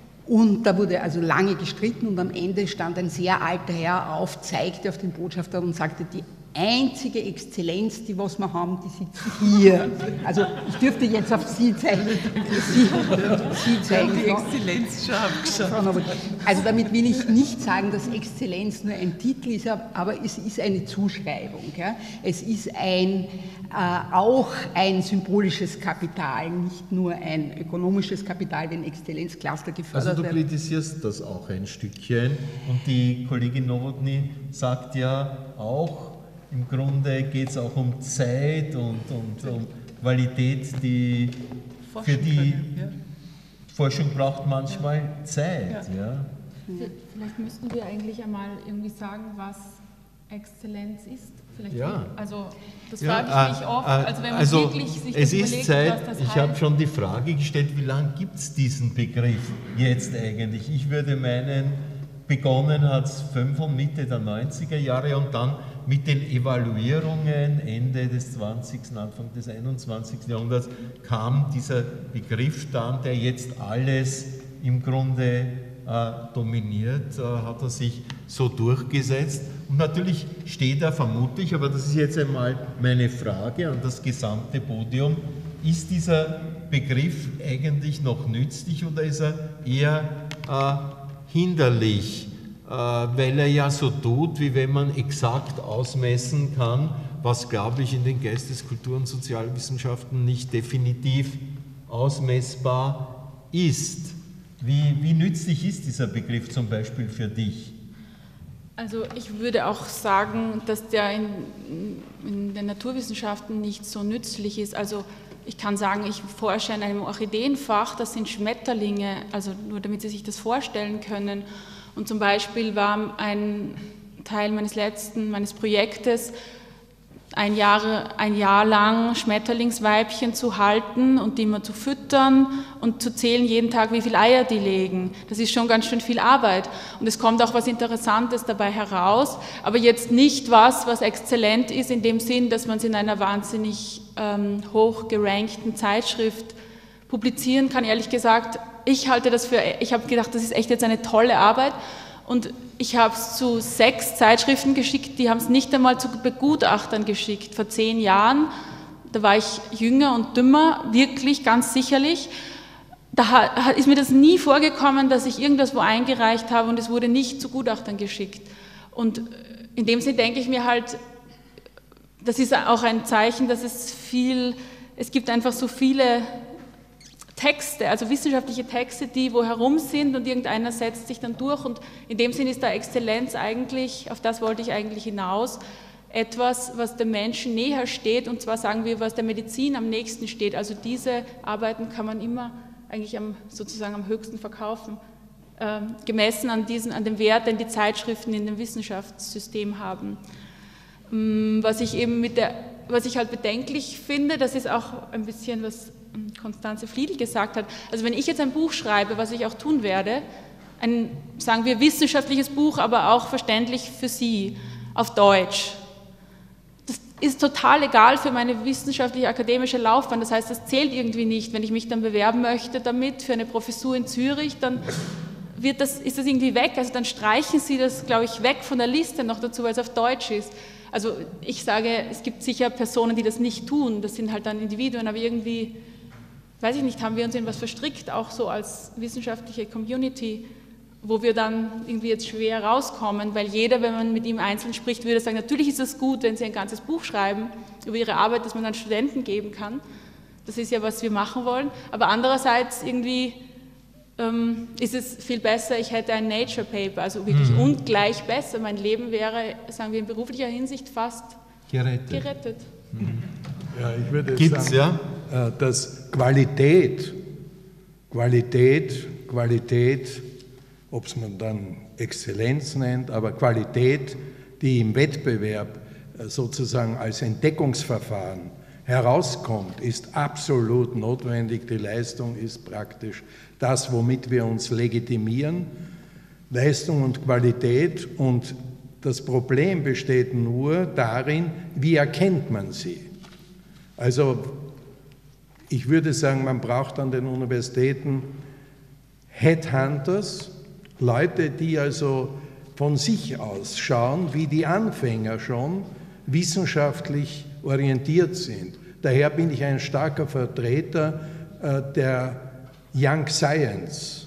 Und da wurde also lange gestritten und am Ende stand ein sehr alter Herr auf, zeigte auf den Botschafter und sagte, die einzige Exzellenz, die was wir haben, die sitzt hier. Also ich dürfte jetzt auf Sie zeigen. Sie, Sie zeigen. Die Exzellenz schon abgeschaut. Also damit will ich nicht sagen, dass Exzellenz nur ein Titel ist, aber es ist eine Zuschreibung. Ja? Es ist ein, äh, auch ein symbolisches Kapital, nicht nur ein ökonomisches Kapital, wenn Exzellenzcluster gefördert werden. Also du kritisierst das auch ein Stückchen und die Kollegin Nowotny sagt ja auch, im Grunde geht es auch um Zeit und, und um Qualität, die für die Forschung braucht manchmal Zeit. Ja. Ja. Vielleicht müssten wir eigentlich einmal irgendwie sagen, was Exzellenz ist. Vielleicht ja. Also das ja, frage ich mich oft. Also wenn man also wirklich sich es das ist überlegt, Zeit, was das ich heißt. habe schon die Frage gestellt, wie lange gibt es diesen Begriff jetzt eigentlich? Ich würde meinen, begonnen hat es Mitte der neunziger Jahre und dann mit den Evaluierungen Ende des zwanzigsten, Anfang des einundzwanzigsten Jahrhunderts kam dieser Begriff dann, der jetzt alles im Grunde äh, dominiert, äh, hat er sich so durchgesetzt. Und natürlich steht er vermutlich, aber das ist jetzt einmal meine Frage an das gesamte Podium, ist dieser Begriff eigentlich noch nützlich oder ist er eher äh, hinderlich? Weil er ja so tut, wie wenn man exakt ausmessen kann, was, glaube ich, in den Geistes-, Kultur- und Sozialwissenschaften nicht definitiv ausmessbar ist. Wie, wie nützlich ist dieser Begriff zum Beispiel für dich? Also ich würde auch sagen, dass der in, in den Naturwissenschaften nicht so nützlich ist. Also ich kann sagen, ich forsche in einem Orchideenfach, das sind Schmetterlinge, also nur damit Sie sich das vorstellen können. Und zum Beispiel war ein Teil meines letzten, meines Projektes, ein Jahr, ein Jahr lang Schmetterlingsweibchen zu halten und die immer zu füttern und zu zählen jeden Tag, wie viele Eier die legen. Das ist schon ganz schön viel Arbeit. Und es kommt auch was Interessantes dabei heraus, aber jetzt nicht was, was exzellent ist, in dem Sinn, dass man es in einer wahnsinnig ähm, hoch gerankten Zeitschrift publizieren kann. Ehrlich gesagt, ich halte das für, ich habe gedacht, das ist echt jetzt eine tolle Arbeit. Und ich habe es zu sechs Zeitschriften geschickt, die haben es nicht einmal zu Begutachtern geschickt. Vor zehn Jahren, da war ich jünger und dümmer, wirklich, ganz sicherlich. Da ist mir das nie vorgekommen, dass ich irgendwas wo eingereicht habe und es wurde nicht zu Gutachtern geschickt. Und in dem Sinne denke ich mir halt, das ist auch ein Zeichen, dass es viel, es gibt einfach so viele Texte, also wissenschaftliche Texte, die wo herum sind und irgendeiner setzt sich dann durch und in dem Sinn ist da Exzellenz eigentlich, auf das wollte ich eigentlich hinaus, etwas, was dem Menschen näher steht und zwar sagen wir, was der Medizin am nächsten steht. Also diese Arbeiten kann man immer eigentlich am, sozusagen am höchsten verkaufen, äh, gemessen an, diesen, an dem Wert, den die Zeitschriften in dem Wissenschaftssystem haben. Was ich eben mit der, was ich halt bedenklich finde, das ist auch ein bisschen, was Konstanze Fliedl gesagt hat. Also wenn ich jetzt ein Buch schreibe, was ich auch tun werde, ein, sagen wir, wissenschaftliches Buch, aber auch verständlich für Sie, auf Deutsch, das ist total egal für meine wissenschaftliche akademische Laufbahn. Das heißt, das zählt irgendwie nicht. Wenn ich mich dann bewerben möchte damit für eine Professur in Zürich, dann wird das, ist das irgendwie weg. Also dann streichen Sie das, glaube ich, weg von der Liste noch dazu, weil es auf Deutsch ist. Also ich sage, es gibt sicher Personen, die das nicht tun. Das sind halt dann Individuen, aber irgendwie, weiß ich nicht, haben wir uns in was verstrickt, auch so als wissenschaftliche Community, wo wir dann irgendwie jetzt schwer rauskommen, weil jeder, wenn man mit ihm einzeln spricht, würde sagen, natürlich ist es gut, wenn Sie ein ganzes Buch schreiben über Ihre Arbeit, das man dann Studenten geben kann. Das ist ja, was wir machen wollen. Aber andererseits irgendwie ähm, ist es viel besser, ich hätte ein Nature Paper, also wirklich mhm. ungleich besser. Mein Leben wäre, sagen wir, in beruflicher Hinsicht fast gerettet. gerettet. Mhm. Ja, ich würde Gibt's, sagen, ja? dass Qualität, Qualität, Qualität, ob es man dann Exzellenz nennt, aber Qualität, die im Wettbewerb sozusagen als Entdeckungsverfahren herauskommt, ist absolut notwendig. Die Leistung ist praktisch das, womit wir uns legitimieren. Leistung und Qualität, und das Problem besteht nur darin, wie erkennt man sie. Also ich würde sagen, man braucht an den Universitäten Headhunters, Leute, die also von sich aus schauen, wie die Anfänger schon wissenschaftlich orientiert sind. Daher bin ich ein starker Vertreter äh, der Young Science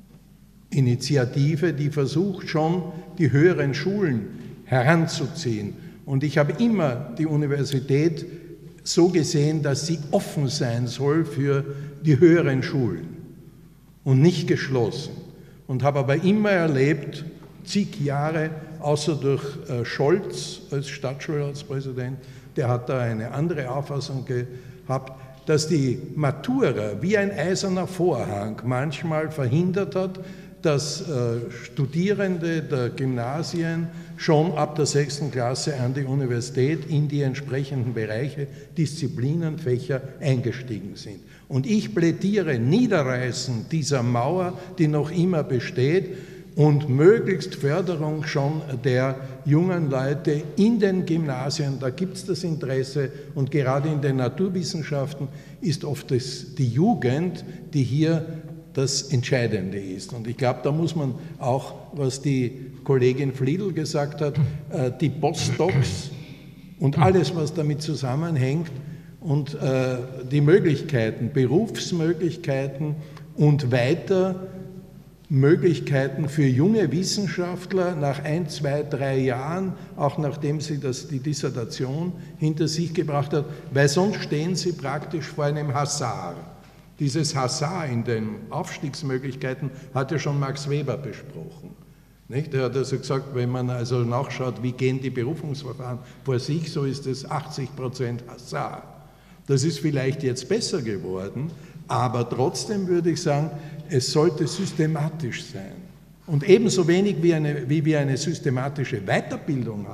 Initiative, die versucht schon, die höheren Schulen heranzuziehen. Und ich habe immer die Universität so gesehen, dass sie offen sein soll für die höheren Schulen und nicht geschlossen. Und habe aber immer erlebt, zig Jahre, außer durch äh, Scholz als Stadtschulratspräsident, der hat da eine andere Auffassung gehabt, dass die Matura wie ein eiserner Vorhang manchmal verhindert hat, dass äh, Studierende der Gymnasien schon ab der sechsten Klasse an die Universität in die entsprechenden Bereiche, Disziplinen, Fächer eingestiegen sind. Und ich plädiere Niederreißen dieser Mauer, die noch immer besteht, und möglichst Förderung schon der jungen Leute in den Gymnasien. Da gibt es das Interesse, und gerade in den Naturwissenschaften ist oft das, die Jugend, die hier das Entscheidende ist. Und ich glaube, da muss man auch, was die Kollegin Fliedl gesagt hat, die Postdocs und alles, was damit zusammenhängt, und die Möglichkeiten, Berufsmöglichkeiten und weiter Möglichkeiten für junge Wissenschaftler nach ein, zwei, drei Jahren, auch nachdem sie das, die Dissertation hinter sich gebracht hat, weil sonst stehen sie praktisch vor einem Hasard. Dieses Hasard in den Aufstiegsmöglichkeiten hat ja schon Max Weber besprochen. Nicht? Er hat also gesagt, wenn man also nachschaut, wie gehen die Berufungsverfahren vor sich, so ist es achtzig Prozent Hasard. Das ist vielleicht jetzt besser geworden, aber trotzdem würde ich sagen, es sollte systematisch sein. Und ebenso wenig wie, eine, wie wir eine systematische Weiterbildung haben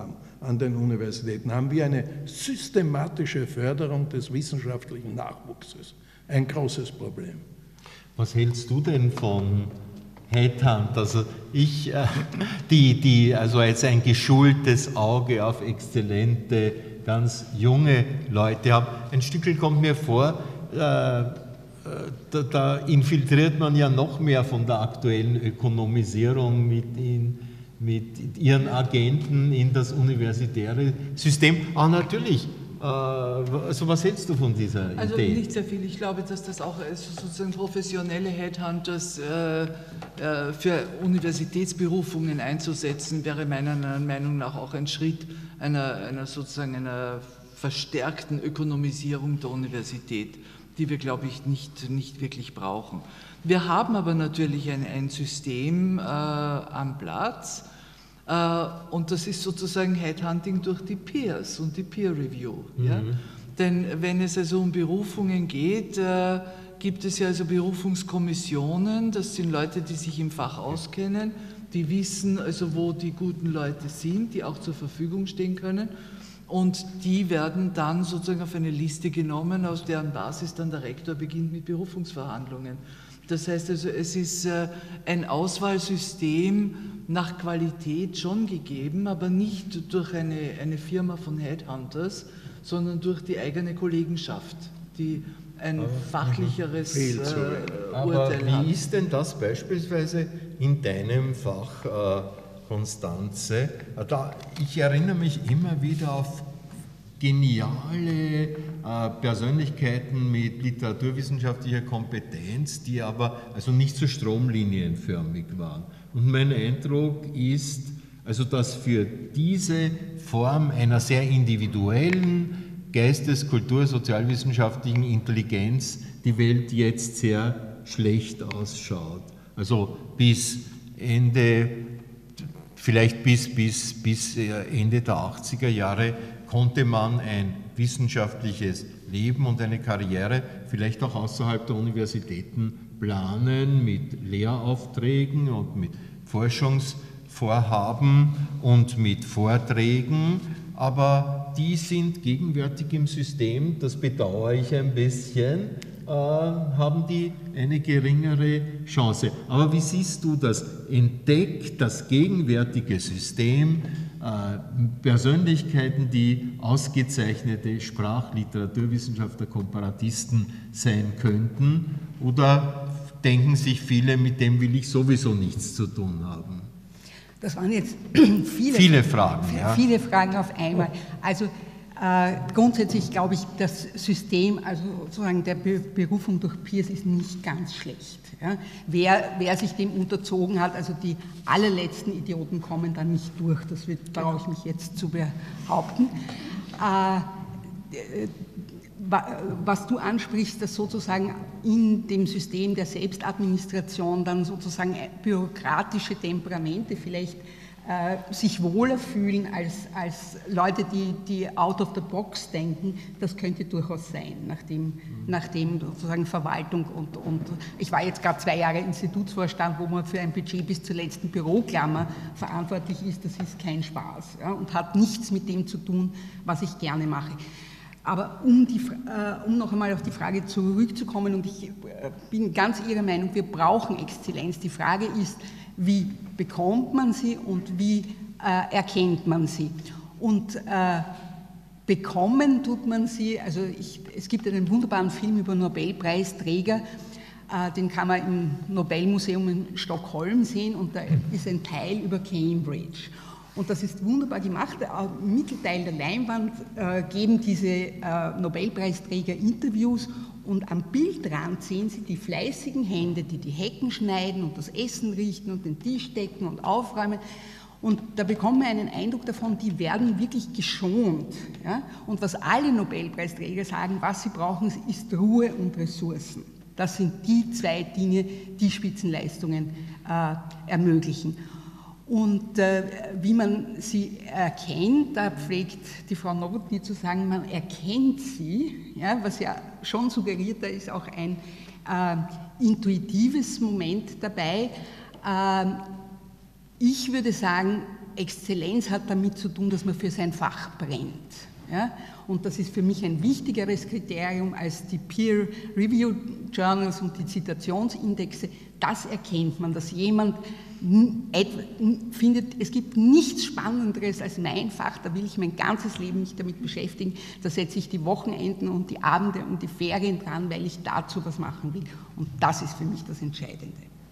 an den Universitäten? Haben wir eine systematische Förderung des wissenschaftlichen Nachwuchses? Ein großes Problem. Was hältst du denn von Headhunt? Also ich, äh, die, die also als ein geschultes Auge auf exzellente, ganz junge Leute haben. Ein Stückel kommt mir vor, äh, Da, da infiltriert man ja noch mehr von der aktuellen Ökonomisierung mit, in, mit ihren Agenten in das universitäre System. Ah, natürlich. Äh, also was hältst du von dieser Idee? Also nicht sehr viel. Ich glaube, dass das auch sozusagen professionelle Headhunters äh, äh, für Universitätsberufungen einzusetzen, wäre meiner Meinung nach auch ein Schritt einer, einer sozusagen einer verstärkten Ökonomisierung der Universität, die wir, glaube ich, nicht, nicht wirklich brauchen. Wir haben aber natürlich ein, ein System äh, am Platz äh, und das ist sozusagen Headhunting durch die Peers und die Peer Review. Mhm. Ja? Denn wenn es also um Berufungen geht, äh, gibt es ja also Berufungskommissionen, das sind Leute, die sich im Fach auskennen, die wissen also, wo die guten Leute sind, die auch zur Verfügung stehen können. Und die werden dann sozusagen auf eine Liste genommen, aus deren Basis dann der Rektor beginnt mit Berufungsverhandlungen. Das heißt also, es ist ein Auswahlsystem nach Qualität schon gegeben, aber nicht durch eine, eine Firma von Headhunters, sondern durch die eigene Kollegenschaft, die ein fachlicheres äh, Urteil aber hat. Wie ist denn das beispielsweise in deinem Fach, äh, Konstanze? Da, ich erinnere mich immer wieder auf geniale äh, Persönlichkeiten mit literaturwissenschaftlicher Kompetenz, die aber also nicht so stromlinienförmig waren. Und mein Eindruck ist, also dass für diese Form einer sehr individuellen Geistes-, Kultur-, sozialwissenschaftlichen Intelligenz die Welt jetzt sehr schlecht ausschaut. Also bis Ende, vielleicht bis, bis, bis Ende der achtziger Jahre konnte man ein wissenschaftliches Leben und eine Karriere vielleicht auch außerhalb der Universitäten planen mit Lehraufträgen und mit Forschungsvorhaben und mit Vorträgen, aber die sind gegenwärtig im System, das bedauere ich ein bisschen, äh, haben die eine geringere Chance. Aber wie siehst du das? Entdeckt das gegenwärtige System äh, Persönlichkeiten, die ausgezeichnete Sprach-, Literaturwissenschaftler, Komparatisten sein könnten? Oder denken sich viele, mit dem will ich sowieso nichts zu tun haben? Das waren jetzt viele, viele Fragen. Viele, ja. viele Fragen auf einmal. Also äh, grundsätzlich glaube ich, das System, also sozusagen der Be Berufung durch Peers ist nicht ganz schlecht. Ja. Wer, wer sich dem unterzogen hat, also die allerletzten Idioten kommen da nicht durch, das brauche ich mich jetzt zu behaupten. Äh, Was du ansprichst, dass sozusagen in dem System der Selbstadministration dann sozusagen bürokratische Temperamente vielleicht äh, sich wohler fühlen als, als Leute, die, die out of the box denken, das könnte durchaus sein, nachdem, nachdem sozusagen Verwaltung und, und ich war jetzt gerade zwei Jahre Institutsvorstand, wo man für ein Budget bis zur letzten Büroklammer verantwortlich ist, das ist kein Spaß, ja, und hat nichts mit dem zu tun, was ich gerne mache. Aber um, die, äh, um noch einmal auf die Frage zurückzukommen, und ich äh, bin ganz Ihrer Meinung, wir brauchen Exzellenz. Die Frage ist, wie bekommt man sie und wie äh, erkennt man sie? Und äh, bekommen tut man sie, also ich, es gibt einen wunderbaren Film über Nobelpreisträger, äh, den kann man im Nobelmuseum in Stockholm sehen, und da ist ein Teil über Cambridge. Und das ist wunderbar gemacht. Im Mittelteil der Leinwand äh, geben diese äh, Nobelpreisträger Interviews, und am Bildrand sehen Sie die fleißigen Hände, die die Hecken schneiden und das Essen richten und den Tisch decken und aufräumen. Und da bekommt man einen Eindruck davon, die werden wirklich geschont. Ja? Und was alle Nobelpreisträger sagen, was sie brauchen, ist Ruhe und Ressourcen. Das sind die zwei Dinge, die Spitzenleistungen äh, ermöglichen. Und äh, wie man sie erkennt, da pflegt die Frau Nowotny zu sagen, man erkennt sie, ja, was ja schon suggeriert, da ist auch ein äh, intuitives Moment dabei. Äh, ich würde sagen, Exzellenz hat damit zu tun, dass man für sein Fach brennt. Ja? Und das ist für mich ein wichtigeres Kriterium als die Peer-Review-Journals und die Zitationsindexe. Das erkennt man, dass jemand findet, es gibt nichts Spannenderes als mein Fach, da will ich mein ganzes Leben mich damit beschäftigen, da setze ich die Wochenenden und die Abende und die Ferien dran, weil ich dazu was machen will. Und das ist für mich das Entscheidende.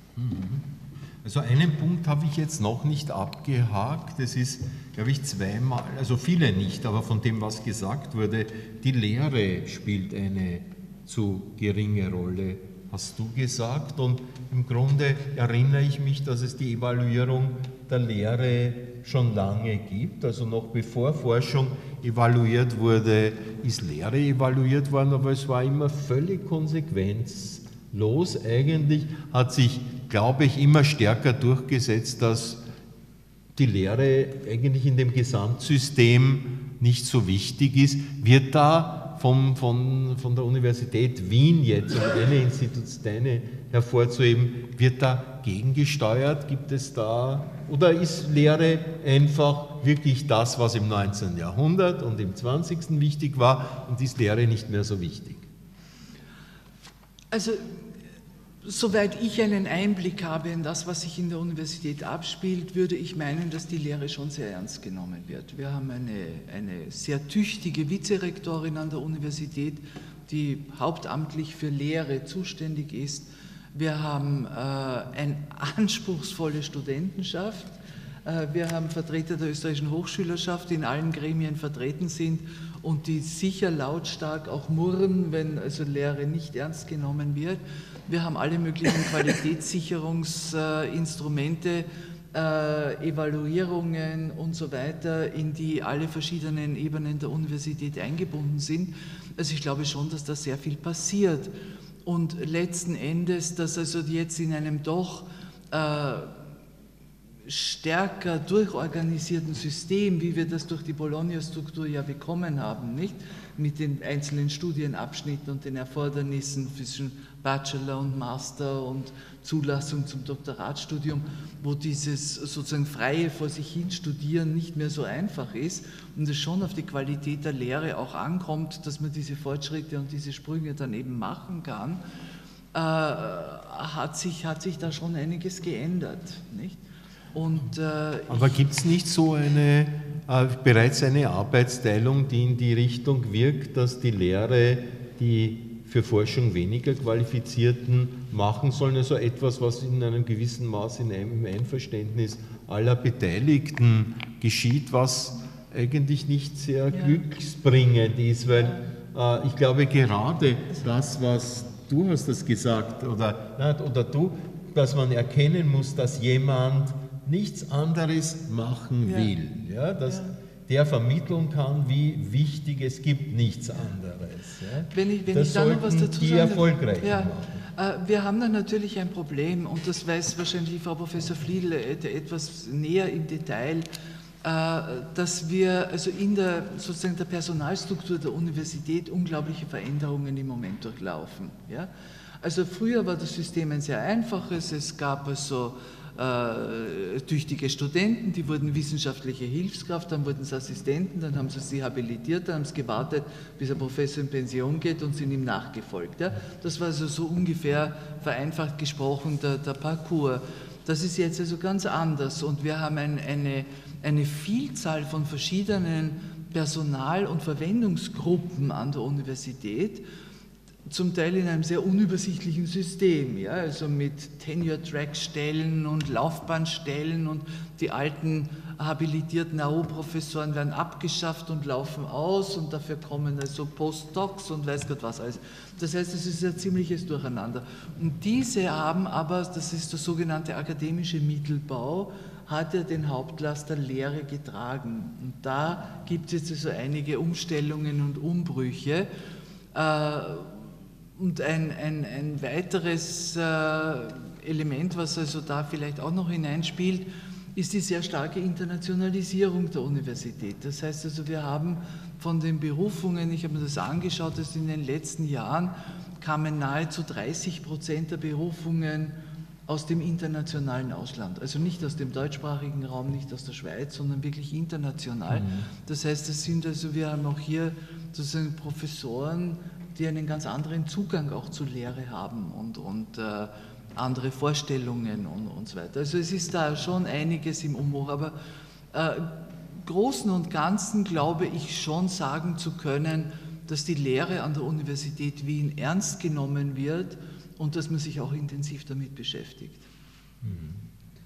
Also einen Punkt habe ich jetzt noch nicht abgehakt, das ist, glaube ich, zweimal, also viele nicht, aber von dem, was gesagt wurde, die Lehre spielt eine zu geringe Rolle, hast du gesagt, und im Grunde erinnere ich mich, dass es die Evaluierung der Lehre schon lange gibt, also noch bevor Forschung evaluiert wurde, ist Lehre evaluiert worden, aber es war immer völlig konsequenzlos. Eigentlich hat sich, glaube ich, immer stärker durchgesetzt, dass die Lehre eigentlich in dem Gesamtsystem nicht so wichtig ist. Wird da vom, von, von der Universität Wien jetzt, um eine Institution hervorzuheben, wird da gegengesteuert? Gibt es da, oder ist Lehre einfach wirklich das, was im neunzehnten Jahrhundert und im zwanzigsten wichtig war, und ist Lehre nicht mehr so wichtig? Also, soweit ich einen Einblick habe in das, was sich in der Universität abspielt, würde ich meinen, dass die Lehre schon sehr ernst genommen wird. Wir haben eine, eine sehr tüchtige Vizerektorin an der Universität, die hauptamtlich für Lehre zuständig ist. Wir haben äh, eine anspruchsvolle Studentenschaft. Äh, wir haben Vertreter der österreichischen Hochschülerschaft, die in allen Gremien vertreten sind und die sicher lautstark auch murren, wenn also Lehre nicht ernst genommen wird. Wir haben alle möglichen Qualitätssicherungsinstrumente, äh, Evaluierungen und so weiter, in die alle verschiedenen Ebenen der Universität eingebunden sind. Also ich glaube schon, dass da sehr viel passiert. Und letzten Endes, dass also jetzt in einem doch äh, stärker durchorganisierten System, wie wir das durch die Bologna-Struktur ja bekommen haben, nicht? Mit den einzelnen Studienabschnitten und den Erfordernissen zwischen Bachelor und Master und Zulassung zum Doktoratstudium, wo dieses sozusagen freie vor sich hin Studieren nicht mehr so einfach ist und es schon auf die Qualität der Lehre auch ankommt, dass man diese Fortschritte und diese Sprünge dann eben machen kann, äh, hat sich, hat sich da schon einiges geändert, nicht? Und, äh, Aber gibt es nicht so eine, äh, bereits eine Arbeitsteilung, die in die Richtung wirkt, dass die Lehre die für Forschung weniger Qualifizierten machen sollen, also etwas, was in einem gewissen Maß in einem Einverständnis aller Beteiligten geschieht, was eigentlich nicht sehr ja. glücksbringend ist, weil äh, ich glaube gerade das, was du hast das gesagt, oder, nein, oder du, dass man erkennen muss, dass jemand nichts anderes machen ja. will, ja, dass ja. der vermitteln kann, wie wichtig es gibt nichts anderes. Ja. Wenn ich, wenn das ich da noch was dazu die sagen erfolgreich ja. machen. Wir haben da natürlich ein Problem, und das weiß wahrscheinlich Frau Professor Fliedl etwas näher im Detail, dass wir also in der, sozusagen der Personalstruktur der Universität unglaubliche Veränderungen im Moment durchlaufen. Ja. Also früher war das System ein sehr einfaches, es gab also Äh, tüchtige Studenten, die wurden wissenschaftliche Hilfskraft, dann wurden sie Assistenten, dann haben sie sie habilitiert, dann haben sie gewartet, bis ein Professor in Pension geht und sind ihm nachgefolgt. Ja? Das war also so ungefähr vereinfacht gesprochen der, der Parcours. Das ist jetzt also ganz anders, und wir haben ein, eine, eine Vielzahl von verschiedenen Personal- und Verwendungsgruppen an der Universität, zum Teil in einem sehr unübersichtlichen System, ja, also mit Tenure-Track-Stellen und Laufbahnstellen, und die alten habilitierten A O-Professoren werden abgeschafft und laufen aus, und dafür kommen also Postdocs und weiß Gott was alles. Das heißt, es ist ein ziemliches Durcheinander. Und diese haben aber, das ist der sogenannte akademische Mittelbau, hat ja den Hauptlast der Lehre getragen. Und da gibt es jetzt also einige Umstellungen und Umbrüche. Äh, Und ein, ein, ein weiteres äh, Element, was also da vielleicht auch noch hineinspielt, ist die sehr starke Internationalisierung der Universität. Das heißt also, wir haben von den Berufungen, ich habe mir das angeschaut, dass in den letzten Jahren kamen nahezu dreißig Prozent der Berufungen aus dem internationalen Ausland. Also nicht aus dem deutschsprachigen Raum, nicht aus der Schweiz, sondern wirklich international. Mhm. Das heißt, das sind also, wir haben auch hier sozusagen Professoren, die einen ganz anderen Zugang auch zur Lehre haben und, und äh, andere Vorstellungen und, und so weiter. Also es ist da schon einiges im Umbruch, aber äh, Großen und Ganzen glaube ich schon sagen zu können, dass die Lehre an der Universität Wien ernst genommen wird und dass man sich auch intensiv damit beschäftigt. Mhm.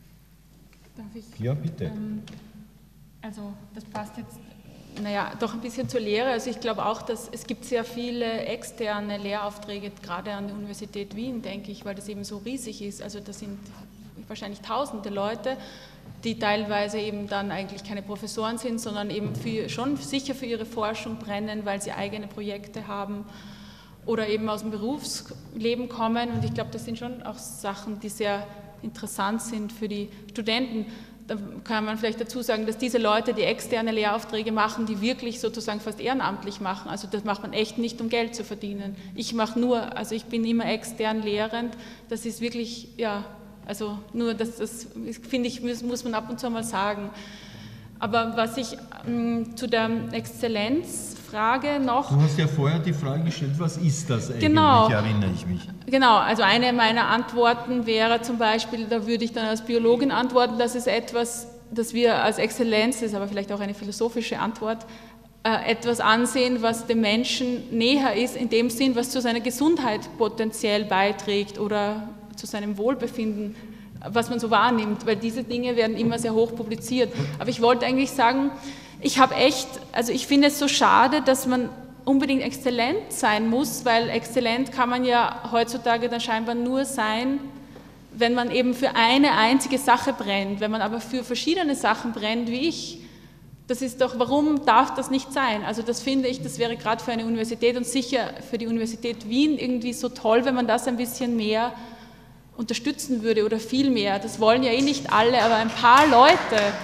Darf ich? Ja, bitte. Ähm, also das passt jetzt, naja, doch ein bisschen zur Lehre. Also ich glaube auch, dass es gibt sehr viele externe Lehraufträge, gerade an der Universität Wien, denke ich, weil das eben so riesig ist. Also da sind wahrscheinlich tausende Leute, die teilweise eben dann eigentlich keine Professoren sind, sondern eben für, schon sicher für ihre Forschung brennen, weil sie eigene Projekte haben oder eben aus dem Berufsleben kommen. Und ich glaube, das sind schon auch Sachen, die sehr interessant sind für die Studenten. Da kann man vielleicht dazu sagen, dass diese Leute, die externe Lehraufträge machen, die wirklich sozusagen fast ehrenamtlich machen, also das macht man echt nicht, um Geld zu verdienen. Ich mache nur, also ich bin immer extern lehrend, das ist wirklich, ja, also nur, das, das finde ich, muss, muss man ab und zu mal sagen. Aber was ich mh, zu der Exzellenzfrage noch... Du hast ja vorher die Frage gestellt, was ist das eigentlich, genau, erinnere ich mich. Genau, also eine meiner Antworten wäre zum Beispiel, da würde ich dann als Biologin antworten, dass es etwas, das wir als Exzellenz, das ist aber vielleicht auch eine philosophische Antwort, äh, etwas ansehen, was dem Menschen näher ist, in dem Sinn, was zu seiner Gesundheit potenziell beiträgt oder zu seinem Wohlbefinden, was man so wahrnimmt, weil diese Dinge werden immer sehr hoch publiziert. Aber ich wollte eigentlich sagen, ich habe echt, also ich finde es so schade, dass man unbedingt exzellent sein muss, weil exzellent kann man ja heutzutage dann scheinbar nur sein, wenn man eben für eine einzige Sache brennt. Wenn man aber für verschiedene Sachen brennt, wie ich, das ist doch, warum darf das nicht sein? Also das finde ich, das wäre gerade für eine Universität und sicher für die Universität Wien irgendwie so toll, wenn man das ein bisschen mehr unterstützen würde oder viel mehr. Das wollen ja eh nicht alle, aber ein paar Leute.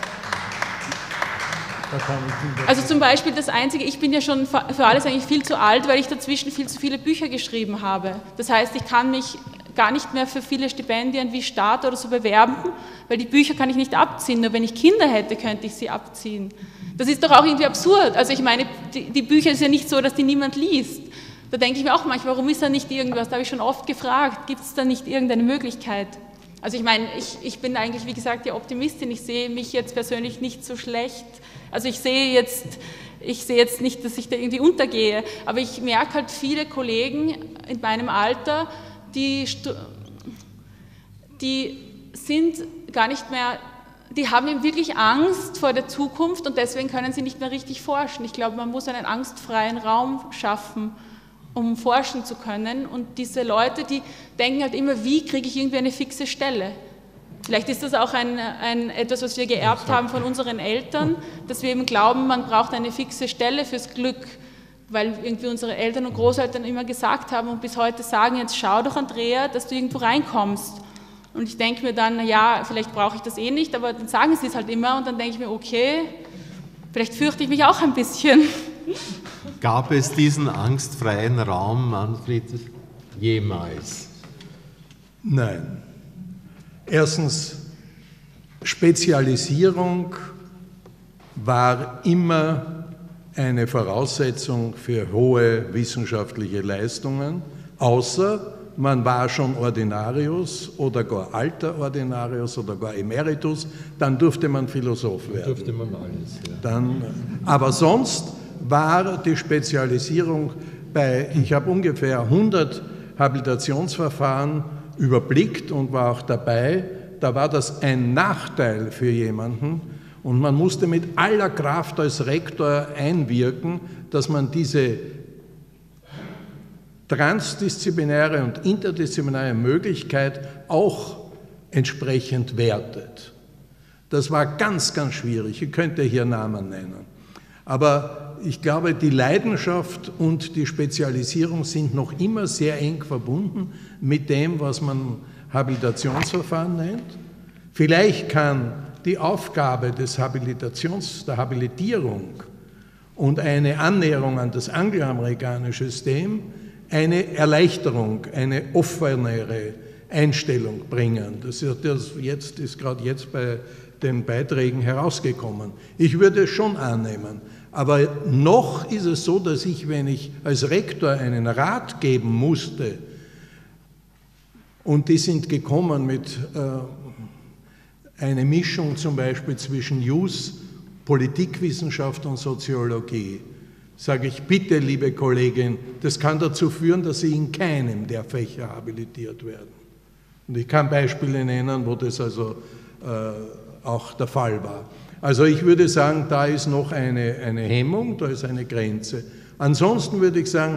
Also zum Beispiel das Einzige, ich bin ja schon für alles eigentlich viel zu alt, weil ich dazwischen viel zu viele Bücher geschrieben habe. Das heißt, ich kann mich gar nicht mehr für viele Stipendien wie Staat oder so bewerben, weil die Bücher kann ich nicht abziehen. Nur wenn ich Kinder hätte, könnte ich sie abziehen. Das ist doch auch irgendwie absurd. Also ich meine, die, die Bücher ist ja nicht so, dass die niemand liest. Da denke ich mir auch manchmal, warum ist da nicht irgendwas? Da habe ich schon oft gefragt, gibt es da nicht irgendeine Möglichkeit? Also ich meine, ich, ich bin eigentlich, wie gesagt, ja Optimistin. Ich sehe mich jetzt persönlich nicht so schlecht. Also ich sehe jetzt, ich sehe jetzt nicht, dass ich da irgendwie untergehe, aber ich merke halt viele Kollegen in meinem Alter, die, die sind gar nicht mehr, die haben eben wirklich Angst vor der Zukunft und deswegen können sie nicht mehr richtig forschen. Ich glaube, man muss einen angstfreien Raum schaffen, um forschen zu können. Und diese Leute, die denken halt immer, wie kriege ich irgendwie eine fixe Stelle? Vielleicht ist das auch ein, ein, etwas, was wir geerbt haben von unseren Eltern, dass wir eben glauben, man braucht eine fixe Stelle fürs Glück, weil irgendwie unsere Eltern und Großeltern immer gesagt haben und bis heute sagen, jetzt schau doch, Andrea, dass du irgendwo reinkommst. Und ich denke mir dann, na ja, vielleicht brauche ich das eh nicht, aber dann sagen sie es halt immer und dann denke ich mir, okay, vielleicht fürchte ich mich auch ein bisschen. Gab es diesen angstfreien Raum, Manfred, jemals? Nein. Erstens, Spezialisierung war immer eine Voraussetzung für hohe wissenschaftliche Leistungen, außer man war schon Ordinarius oder gar alter Ordinarius oder gar Emeritus, dann durfte man Philosoph werden. Durfte man alles, ja. Dann, aber sonst war die Spezialisierung bei, ich habe ungefähr hundert Habilitationsverfahren überblickt und war auch dabei, da war das ein Nachteil für jemanden und man musste mit aller Kraft als Rektor einwirken, dass man diese transdisziplinäre und interdisziplinäre Möglichkeit auch entsprechend wertet. Das war ganz, ganz schwierig. Ich könnte hier Namen nennen. Aber ich glaube, die Leidenschaft und die Spezialisierung sind noch immer sehr eng verbunden mit dem, was man Habilitationsverfahren nennt. Vielleicht kann die Aufgabe des Habilitations, der Habilitierung und eine Annäherung an das angloamerikanische System eine Erleichterung, eine offenere, Einstellung bringen. Das ist, das jetzt, ist gerade jetzt bei den Beiträgen herausgekommen. Ich würde es schon annehmen. Aber noch ist es so, dass ich, wenn ich als Rektor einen Rat geben musste, und die sind gekommen mit äh, einer Mischung zum Beispiel zwischen Jus, Politikwissenschaft und Soziologie, sage ich, bitte, liebe Kollegin, das kann dazu führen, dass Sie in keinem der Fächer habilitiert werden. Und ich kann Beispiele nennen, wo das also äh, auch der Fall war. Also ich würde sagen, da ist noch eine, eine Hemmung, da ist eine Grenze. Ansonsten würde ich sagen,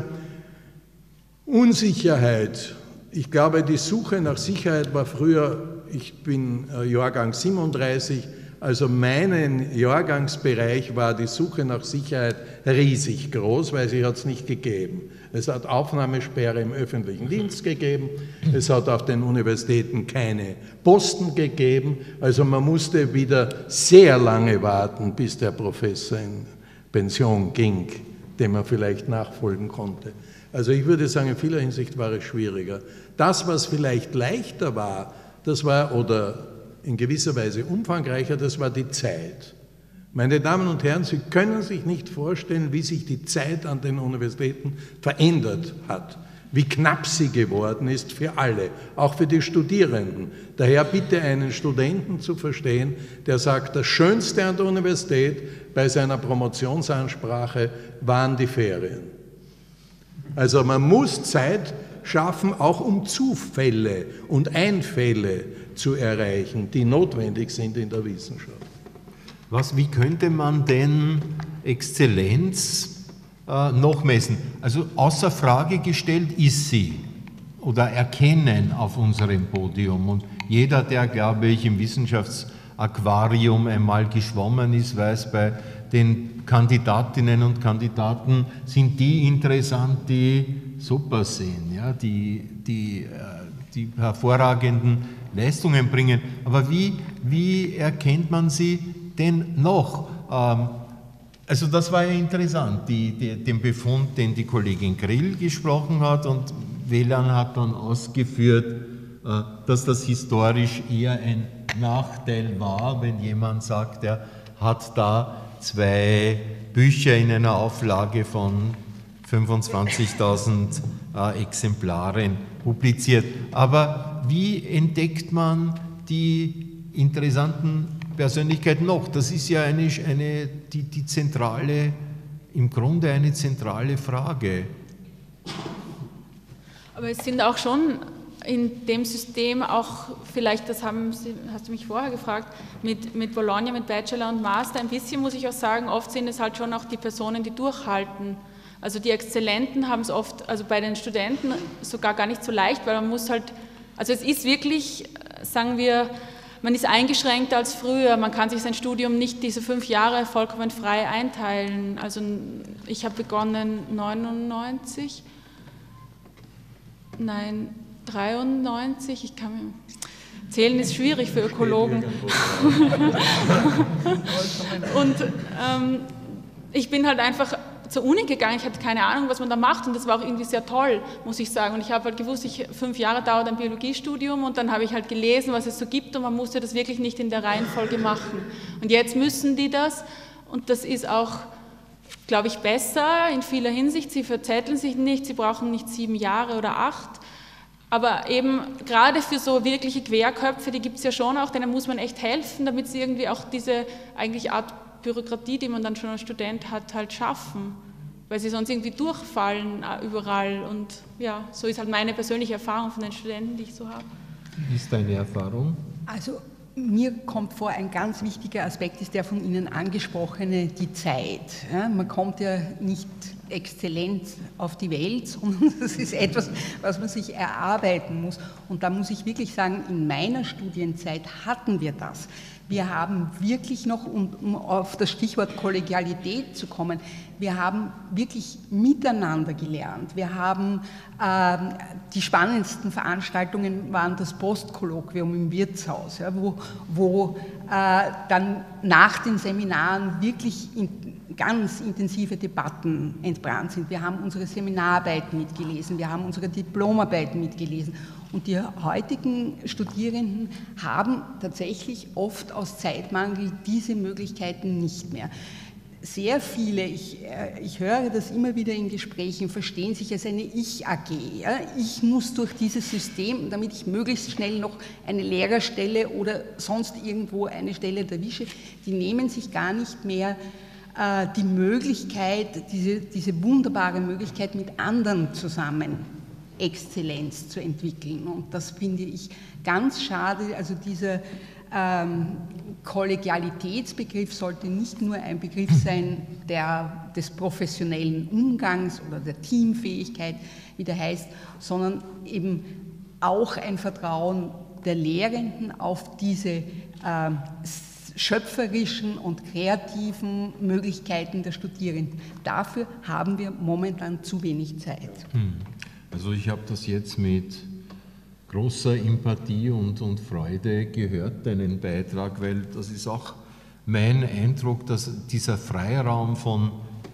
Unsicherheit. Ich glaube, die Suche nach Sicherheit war früher, ich bin äh, Jahrgang siebenunddreißig, also mein Jahrgangsbereich war die Suche nach Sicherheit riesig groß, weil sie hat es nicht gegeben. Es hat Aufnahmesperre im öffentlichen Dienst gegeben, es hat auf den Universitäten keine Posten gegeben, also man musste wieder sehr lange warten, bis der Professor in Pension ging, dem man vielleicht nachfolgen konnte. Also ich würde sagen, in vieler Hinsicht war es schwieriger. Das, was vielleicht leichter war, das war, oder in gewisser Weise umfangreicher, das war die Zeit. Meine Damen und Herren, Sie können sich nicht vorstellen, wie sich die Zeit an den Universitäten verändert hat, wie knapp sie geworden ist für alle, auch für die Studierenden. Daher bitte einen Studenten zu verstehen, der sagt, das Schönste an der Universität bei seiner Promotionsansprache waren die Ferien. Also man muss Zeit schaffen, auch um Zufälle und Einfälle zu erreichen, die notwendig sind in der Wissenschaft. Was, wie könnte man denn Exzellenz äh, noch messen? Also außer Frage gestellt ist sie oder erkennen auf unserem Podium. Und jeder, der, glaube ich, im Wissenschaftsaquarium einmal geschwommen ist, weiß, bei den Kandidatinnen und Kandidaten sind die interessant, die super sind, ja, die, die, die hervorragenden Leistungen bringen. Aber wie, wie erkennt man sie denn noch? Also das war ja interessant, die, die, den Befund, den die Kollegin Grill gesprochen hat, und Wieland hat dann ausgeführt, dass das historisch eher ein Nachteil war, wenn jemand sagt, er hat da zwei Bücher in einer Auflage von fünfundzwanzigtausend äh, Exemplaren publiziert. Aber wie entdeckt man die interessanten Persönlichkeiten noch? Das ist ja eine, eine, die, die zentrale, im Grunde eine zentrale Frage. Aber es sind auch schon in dem System auch, vielleicht, das haben Sie, hast du mich vorher gefragt, mit, mit Bologna, mit Bachelor und Master, ein bisschen muss ich auch sagen, oft sind es halt schon auch die Personen, die durchhalten. Also die Exzellenten haben es oft, also bei den Studenten sogar gar nicht so leicht, weil man muss halt, also es ist wirklich, sagen wir, man ist eingeschränkter als früher, man kann sich sein Studium nicht diese fünf Jahre vollkommen frei einteilen. Also ich habe begonnen neunundneunzig, nein, dreiundneunzig, ich kann mir, zählen ist schwierig für Ökologen. Und ähm, ich bin halt einfach zur Uni gegangen, ich hatte keine Ahnung, was man da macht, und das war auch irgendwie sehr toll, muss ich sagen. Und ich habe halt gewusst, ich, fünf Jahre dauert ein Biologiestudium, und dann habe ich halt gelesen, was es so gibt, und man musste das wirklich nicht in der Reihenfolge machen. Und jetzt müssen die das, und das ist auch, glaube ich, besser in vieler Hinsicht. Sie verzetteln sich nicht, sie brauchen nicht sieben Jahre oder acht. Aber eben gerade für so wirkliche Querköpfe, die gibt es ja schon auch, denen muss man echt helfen, damit sie irgendwie auch diese eigentlich Art Bürokratie, die man dann schon als Student hat, halt schaffen, weil sie sonst irgendwie durchfallen überall. Und ja, so ist halt meine persönliche Erfahrung von den Studenten, die ich so habe. Wie ist deine Erfahrung? Also mir kommt vor, ein ganz wichtiger Aspekt ist der von Ihnen angesprochene, die Zeit. Ja, man kommt ja nicht exzellent auf die Welt, sondern das ist etwas, was man sich erarbeiten muss. Und da muss ich wirklich sagen, in meiner Studienzeit hatten wir das. Wir haben wirklich noch, um auf das Stichwort Kollegialität zu kommen, wir haben wirklich miteinander gelernt. Wir haben, äh, die spannendsten Veranstaltungen waren das Postkolloquium im Wirtshaus, ja, wo, wo äh, dann nach den Seminaren wirklich in, ganz intensive Debatten entbrannt sind. Wir haben unsere Seminararbeiten mitgelesen, wir haben unsere Diplomarbeiten mitgelesen. Und die heutigen Studierenden haben tatsächlich oft aus Zeitmangel diese Möglichkeiten nicht mehr. Sehr viele, ich, ich höre das immer wieder in Gesprächen, verstehen sich als eine Ich-A G. Ja? Ich muss durch dieses System, damit ich möglichst schnell noch eine Lehrerstelle oder sonst irgendwo eine Stelle erwische, die nehmen sich gar nicht mehr äh, die Möglichkeit, diese, diese wunderbare Möglichkeit mit anderen zusammen Exzellenz zu entwickeln. Und das finde ich ganz schade. Also dieser ähm, Kollegialitätsbegriff sollte nicht nur ein Begriff sein der, des professionellen Umgangs oder der Teamfähigkeit, wie der heißt, sondern eben auch ein Vertrauen der Lehrenden auf diese ähm, schöpferischen und kreativen Möglichkeiten der Studierenden. Dafür haben wir momentan zu wenig Zeit. Also ich habe das jetzt mit großer Empathie und, und Freude gehört, deinen Beitrag, weil das ist auch mein Eindruck, dass dieser Freiraum von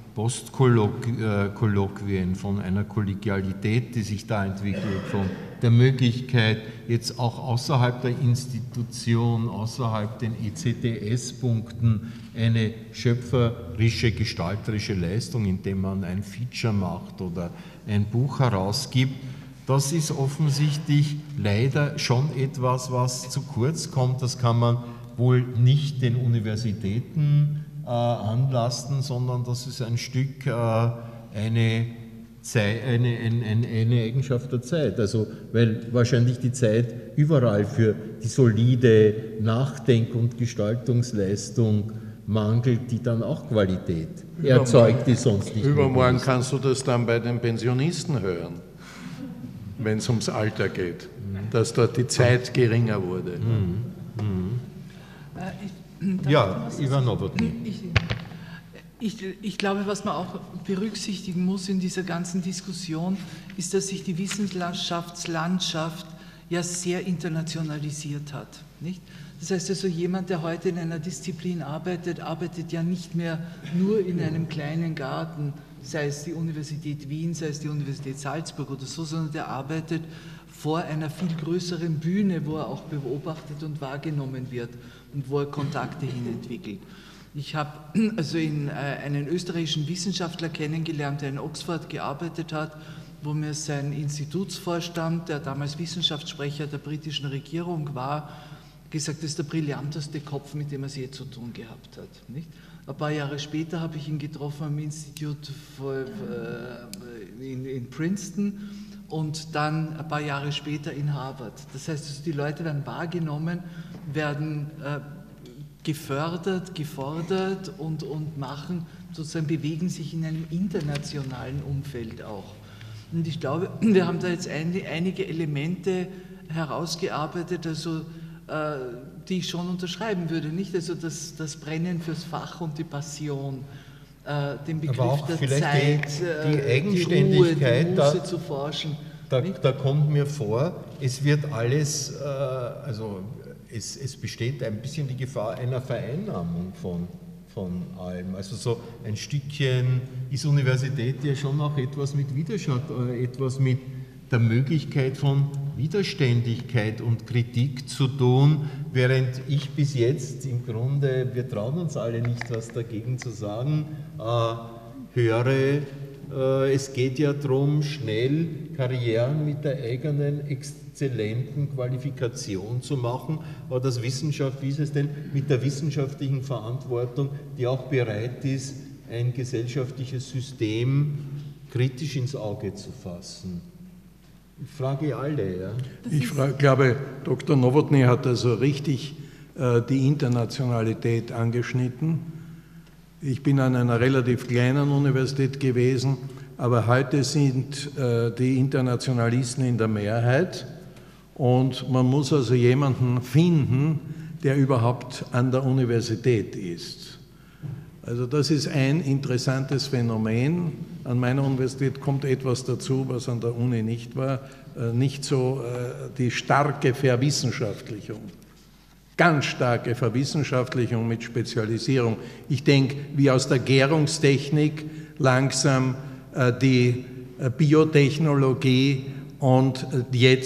Postkolloquien, von einer Kollegialität, die sich da entwickelt, von der Möglichkeit, jetzt auch außerhalb der Institution, außerhalb den E C T S-Punkten eine schöpferische, gestalterische Leistung, indem man ein Feature macht oder ein Buch herausgibt, das ist offensichtlich leider schon etwas, was zu kurz kommt. Das kann man wohl nicht den Universitäten äh, anlasten, sondern das ist ein Stück äh, eine, Zeit, eine, eine, eine Eigenschaft der Zeit. Also, weil wahrscheinlich die Zeit überall für die solide Nachdenk- und Gestaltungsleistung mangelt, die dann auch Qualität erzeugt, die sonst nicht. Übermorgen kannst du das dann bei den Pensionisten hören, wenn es ums Alter geht, dass dort die Zeit geringer wurde. Mhm. Mhm. Äh, ich, ja, Ivan Nowotny. Ich, ich, ich glaube, was man auch berücksichtigen muss in dieser ganzen Diskussion, ist, dass sich die Wissenschaftslandschaft ja sehr internationalisiert hat. Nicht? Das heißt also, jemand, der heute in einer Disziplin arbeitet, arbeitet ja nicht mehr nur in einem kleinen Garten, sei es die Universität Wien, sei es die Universität Salzburg oder so, sondern der arbeitet vor einer viel größeren Bühne, wo er auch beobachtet und wahrgenommen wird und wo er Kontakte hin entwickelt. Ich habe also in, äh, einen österreichischen Wissenschaftler kennengelernt, der in Oxford gearbeitet hat, wo mir sein Institutsvorstand, der damals Wissenschaftssprecher der britischen Regierung war, gesagt, das ist der brillanteste Kopf, mit dem er es je zu tun gehabt hat. Nicht? Ein paar Jahre später habe ich ihn getroffen am Institut in, in Princeton und dann ein paar Jahre später in Harvard. Das heißt, also die Leute werden wahrgenommen, werden äh, gefördert, gefordert und, und machen, sozusagen bewegen sich in einem internationalen Umfeld auch. Und ich glaube, wir haben da jetzt ein, einige Elemente herausgearbeitet, also die ich schon unterschreiben würde, nicht? Also das, das Brennen fürs Fach und die Passion, äh, den Begriff aber auch der vielleicht Zeit, die, die Eigenständigkeit, die Ruhe, die Muße da, zu forschen. Da, da kommt mir vor, es wird alles, äh, also es, es besteht ein bisschen die Gefahr einer Vereinnahmung von, von allem. Also so ein Stückchen ist Universität ja schon auch etwas mit Widerstand, äh, etwas mit der Möglichkeit von Widerständigkeit und Kritik zu tun, während ich bis jetzt im Grunde, wir trauen uns alle nicht, was dagegen zu sagen, äh, höre, äh, es geht ja darum, schnell Karrieren mit der eigenen exzellenten Qualifikation zu machen, aber das Wissenschaft, wie ist es denn mit der wissenschaftlichen Verantwortung, die auch bereit ist, ein gesellschaftliches System kritisch ins Auge zu fassen? Ich frage alle. Ja. Ich frage, glaube, Doktor Nowotny hat also richtig äh, die Internationalität angeschnitten. Ich bin an einer relativ kleinen Universität gewesen, aber heute sind äh, die Internationalisten in der Mehrheit und man muss also jemanden finden, der überhaupt an der Universität ist. Also das ist ein interessantes Phänomen. An meiner Universität kommt etwas dazu, was an der Uni nicht war, nicht so die starke Verwissenschaftlichung, ganz starke Verwissenschaftlichung mit Spezialisierung. Ich denke, wie aus der Gärungstechnik langsam die Biotechnologie und jetzt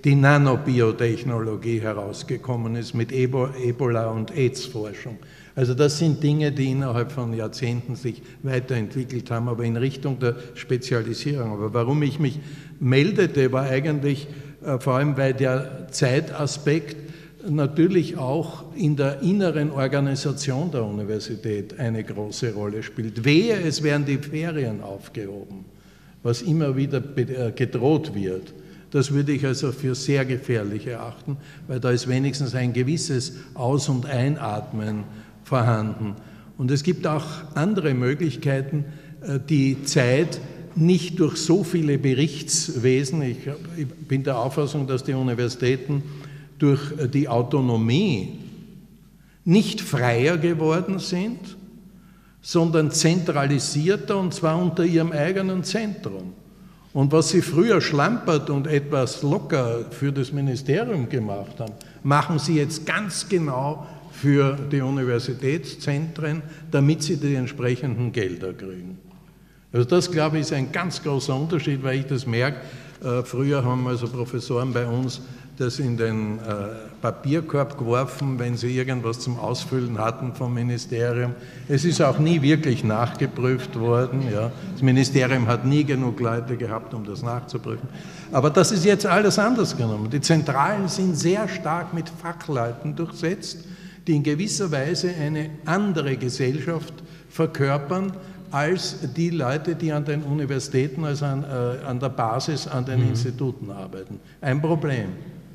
die Nanobiotechnologie herausgekommen ist mit Ebola- und AIDS-Forschung. Also das sind Dinge, die innerhalb von Jahrzehnten sich weiterentwickelt haben, aber in Richtung der Spezialisierung. Aber warum ich mich meldete, war eigentlich äh, vor allem, weil der Zeitaspekt natürlich auch in der inneren Organisation der Universität eine große Rolle spielt. Wehe, es werden die Ferien aufgehoben, was immer wieder gedroht wird. Das würde ich also für sehr gefährlich erachten, weil da ist wenigstens ein gewisses Aus- und Einatmen vorhanden. Und es gibt auch andere Möglichkeiten, die Zeit nicht durch so viele Berichtswesen, ich bin der Auffassung, dass die Universitäten durch die Autonomie nicht freier geworden sind, sondern zentralisierter, und zwar unter ihrem eigenen Zentrum. Und was sie früher schlampert und etwas locker für das Ministerium gemacht haben, machen sie jetzt ganz genau für die Universitätszentren, damit sie die entsprechenden Gelder kriegen. Also das, glaube ich, ist ein ganz großer Unterschied, weil ich das merke. Äh, früher haben also Professoren bei uns das in den äh, Papierkorb geworfen, wenn sie irgendwas zum Ausfüllen hatten vom Ministerium. Es ist auch nie wirklich nachgeprüft worden. Ja. Das Ministerium hat nie genug Leute gehabt, um das nachzuprüfen. Aber das ist jetzt alles anders genommen. Die Zentralen sind sehr stark mit Fachleuten durchsetzt, die in gewisser Weise eine andere Gesellschaft verkörpern als die Leute, die an den Universitäten, also an, äh, an der Basis, an den mhm. Instituten arbeiten. Ein Problem.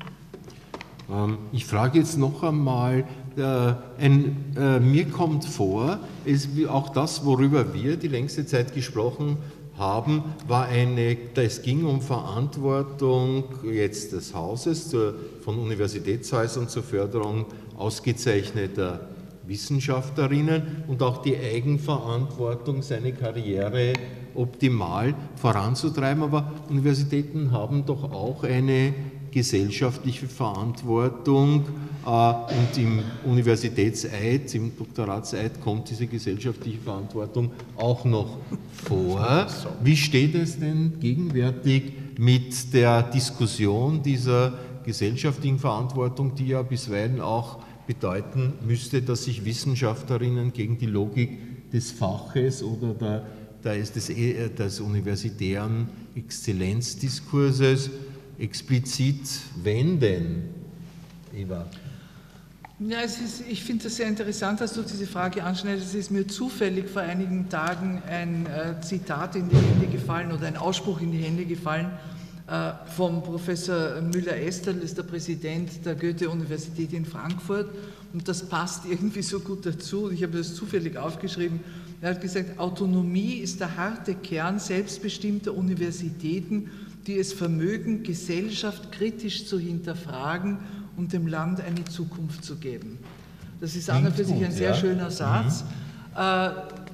Ähm, ich frage jetzt noch einmal, äh, ein, äh, mir kommt vor, ist wie auch das, worüber wir die längste Zeit gesprochen haben, war eine, es ging um Verantwortung jetzt des Hauses zur, von Universitätshäusern zur Förderung ausgezeichneter Wissenschaftlerinnen und auch die Eigenverantwortung, seine Karriere optimal voranzutreiben. Aber Universitäten haben doch auch eine gesellschaftliche Verantwortung äh, und im Universitätseid, im Doktoratseid kommt diese gesellschaftliche Verantwortung auch noch vor. Wie steht es denn gegenwärtig mit der Diskussion dieser gesellschaftlichen Verantwortung, die ja bisweilen auch bedeuten müsste, dass sich Wissenschaftlerinnen gegen die Logik des Faches oder der, der des, des universitären Exzellenzdiskurses explizit wenden? Eva. Ja, es ist, ich finde das sehr interessant, dass du diese Frage anschneidest. Es ist mir zufällig vor einigen Tagen ein äh, Zitat in die Hände gefallen oder ein Ausspruch in die Hände gefallen äh, vom Professor Müller-Esterl, das ist der Präsident der Goethe-Universität in Frankfurt, und das passt irgendwie so gut dazu. Ich habe das zufällig aufgeschrieben. Er hat gesagt, Autonomie ist der harte Kern selbstbestimmter Universitäten, die es vermögen, Gesellschaft kritisch zu hinterfragen und dem Land eine Zukunft zu geben. Das ist an und für sich ein sehr schöner Satz, mhm. äh,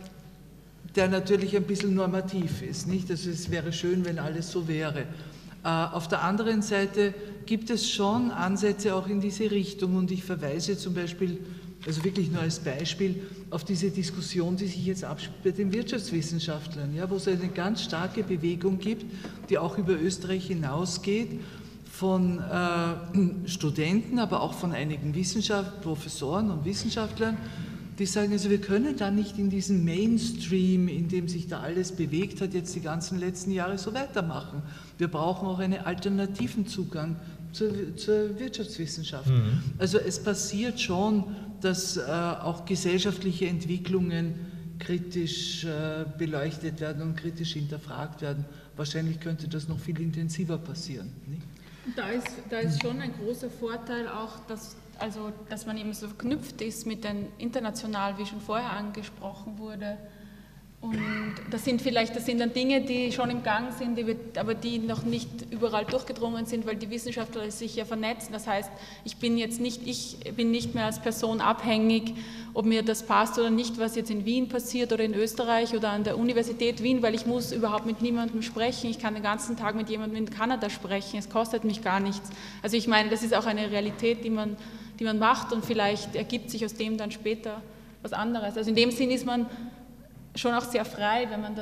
der natürlich ein bisschen normativ ist. Nicht? Also es wäre schön, wenn alles so wäre. Äh, auf der anderen Seite gibt es schon Ansätze auch in diese Richtung, und ich verweise zum Beispiel, also wirklich nur als Beispiel, auf diese Diskussion, die sich jetzt abspielt bei den Wirtschaftswissenschaftlern, ja, wo es eine ganz starke Bewegung gibt, die auch über Österreich hinausgeht, von äh, Studenten, aber auch von einigen Wissenschaft, Professoren und Wissenschaftlern, die sagen, also wir können da nicht in diesem Mainstream, in dem sich da alles bewegt hat, jetzt die ganzen letzten Jahre so weitermachen. Wir brauchen auch einen alternativen Zugang zur, zur Wirtschaftswissenschaft. Mhm. Also es passiert schon, dass äh, auch gesellschaftliche Entwicklungen kritisch äh, beleuchtet werden und kritisch hinterfragt werden. Wahrscheinlich könnte das noch viel intensiver passieren. Nicht? Da ist, da ist schon ein großer Vorteil auch, dass, also, dass man eben so verknüpft ist mit den international, wie schon vorher angesprochen wurde. Und das sind vielleicht, das sind dann Dinge, die schon im Gang sind, die wir, aber die noch nicht überall durchgedrungen sind, weil die Wissenschaftler sich ja vernetzen. Das heißt, ich bin jetzt nicht, ich bin nicht mehr als Person abhängig, ob mir das passt oder nicht, was jetzt in Wien passiert oder in Österreich oder an der Universität Wien, weil ich muss überhaupt mit niemandem sprechen. Ich kann den ganzen Tag mit jemandem in Kanada sprechen. Es kostet mich gar nichts. Also ich meine, das ist auch eine Realität, die man, die man macht, und vielleicht ergibt sich aus dem dann später was anderes. Also in dem Sinn ist man schon auch sehr frei, wenn man das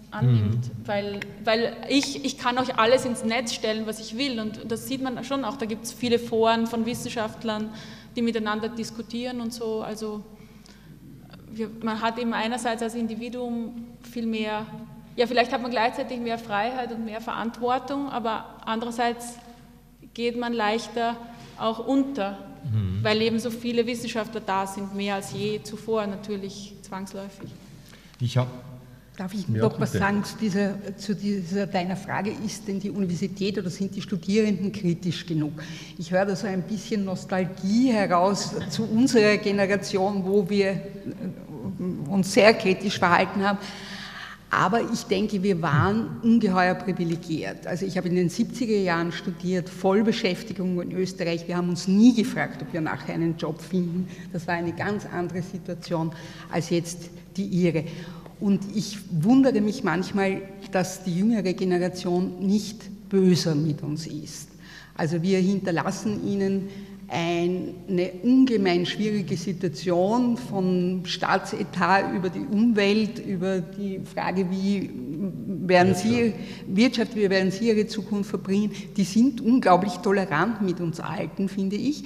annimmt, mhm. weil, weil ich, ich kann euch alles ins Netz stellen, was ich will, und das sieht man schon auch, da gibt es viele Foren von Wissenschaftlern, die miteinander diskutieren und so, also wir, man hat eben einerseits als Individuum viel mehr, ja vielleicht hat man gleichzeitig mehr Freiheit und mehr Verantwortung, aber andererseits geht man leichter auch unter, mhm. weil eben so viele Wissenschaftler da sind, mehr als je zuvor natürlich zwangsläufig. Ich habe Darf ich noch ja, was sagen zu dieser, zu dieser deiner Frage, ist denn die Universität oder sind die Studierenden kritisch genug? Ich höre da so ein bisschen Nostalgie heraus zu unserer Generation, wo wir uns sehr kritisch verhalten haben. Aber ich denke, wir waren ungeheuer privilegiert. Also ich habe in den siebziger Jahren studiert, Vollbeschäftigung in Österreich. Wir haben uns nie gefragt, ob wir nachher einen Job finden. Das war eine ganz andere Situation als jetzt die ihre. Und ich wundere mich manchmal, dass die jüngere Generation nicht böser mit uns ist. Also wir hinterlassen ihnen eine ungemein schwierige Situation von Staatsetat über die Umwelt, über die Frage, wie werden Sie, Wirtschaft, wie werden Sie Ihre Zukunft verbringen. Die sind unglaublich tolerant mit uns Alten, finde ich.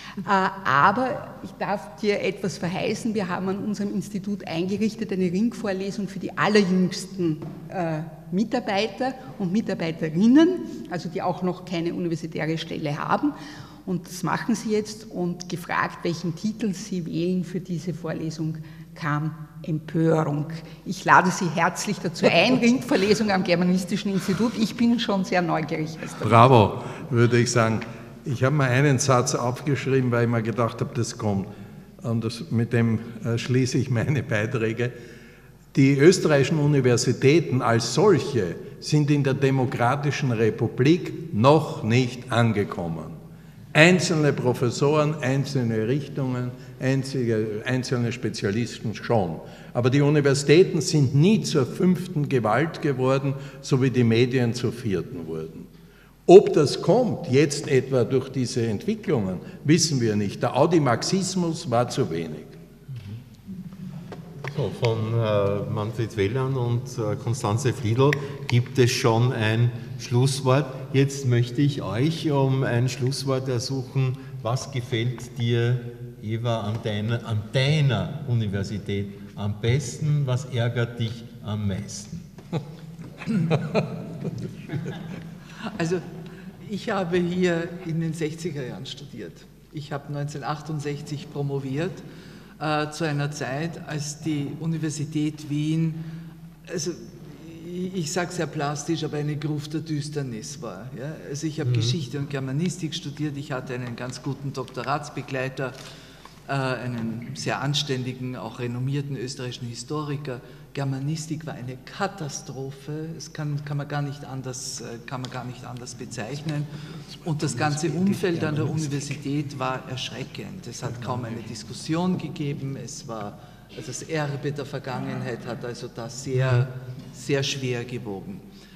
Aber ich darf dir etwas verheißen, wir haben an unserem Institut eingerichtet eine Ringvorlesung für die allerjüngsten äh, Mitarbeiter und Mitarbeiterinnen, also die auch noch keine universitäre Stelle haben. Und das machen sie jetzt, und gefragt, welchen Titel sie wählen für diese Vorlesung, kam Empörung. Ich lade Sie herzlich dazu ein, Ringvorlesung am Germanistischen Institut. Ich bin schon sehr neugierig. Bravo, würde ich sagen. Ich habe mal einen Satz aufgeschrieben, weil ich mir gedacht habe, das kommt. Und das, mit dem äh, schließe ich meine Beiträge. Die österreichischen Universitäten als solche sind in der Demokratischen Republik noch nicht angekommen. Einzelne Professoren, einzelne Richtungen, einzige, einzelne Spezialisten schon. Aber die Universitäten sind nie zur fünften Gewalt geworden, so wie die Medien zur vierten wurden. Ob das kommt, jetzt etwa durch diese Entwicklungen, wissen wir nicht. Der Audimaxismus war zu wenig. So, von äh, Manfred Welland und äh, Constanze Friedl gibt es schon ein Schlusswort. Jetzt möchte ich euch um ein Schlusswort ersuchen. Was gefällt dir, Eva, an deiner, an deiner Universität am besten? Was ärgert dich am meisten? Also ich habe hier in den sechziger Jahren studiert. Ich habe neunzehnhundertachtundsechzig promoviert, äh, zu einer Zeit, als die Universität Wien, also ich sage sehr plastisch, aber eine Gruft der Düsternis war. Ja? Also ich habe mhm. Geschichte und Germanistik studiert, ich hatte einen ganz guten Doktoratsbegleiter, äh, einen sehr anständigen, auch renommierten österreichischen Historiker. Germanistik war eine Katastrophe, das kann, kann, man gar nicht anders, kann man gar nicht anders bezeichnen. Und das ganze Umfeld an der Universität war erschreckend. Es hat kaum eine Diskussion gegeben, es war, also das Erbe der Vergangenheit hat also da sehr, sehr schwer gewogen.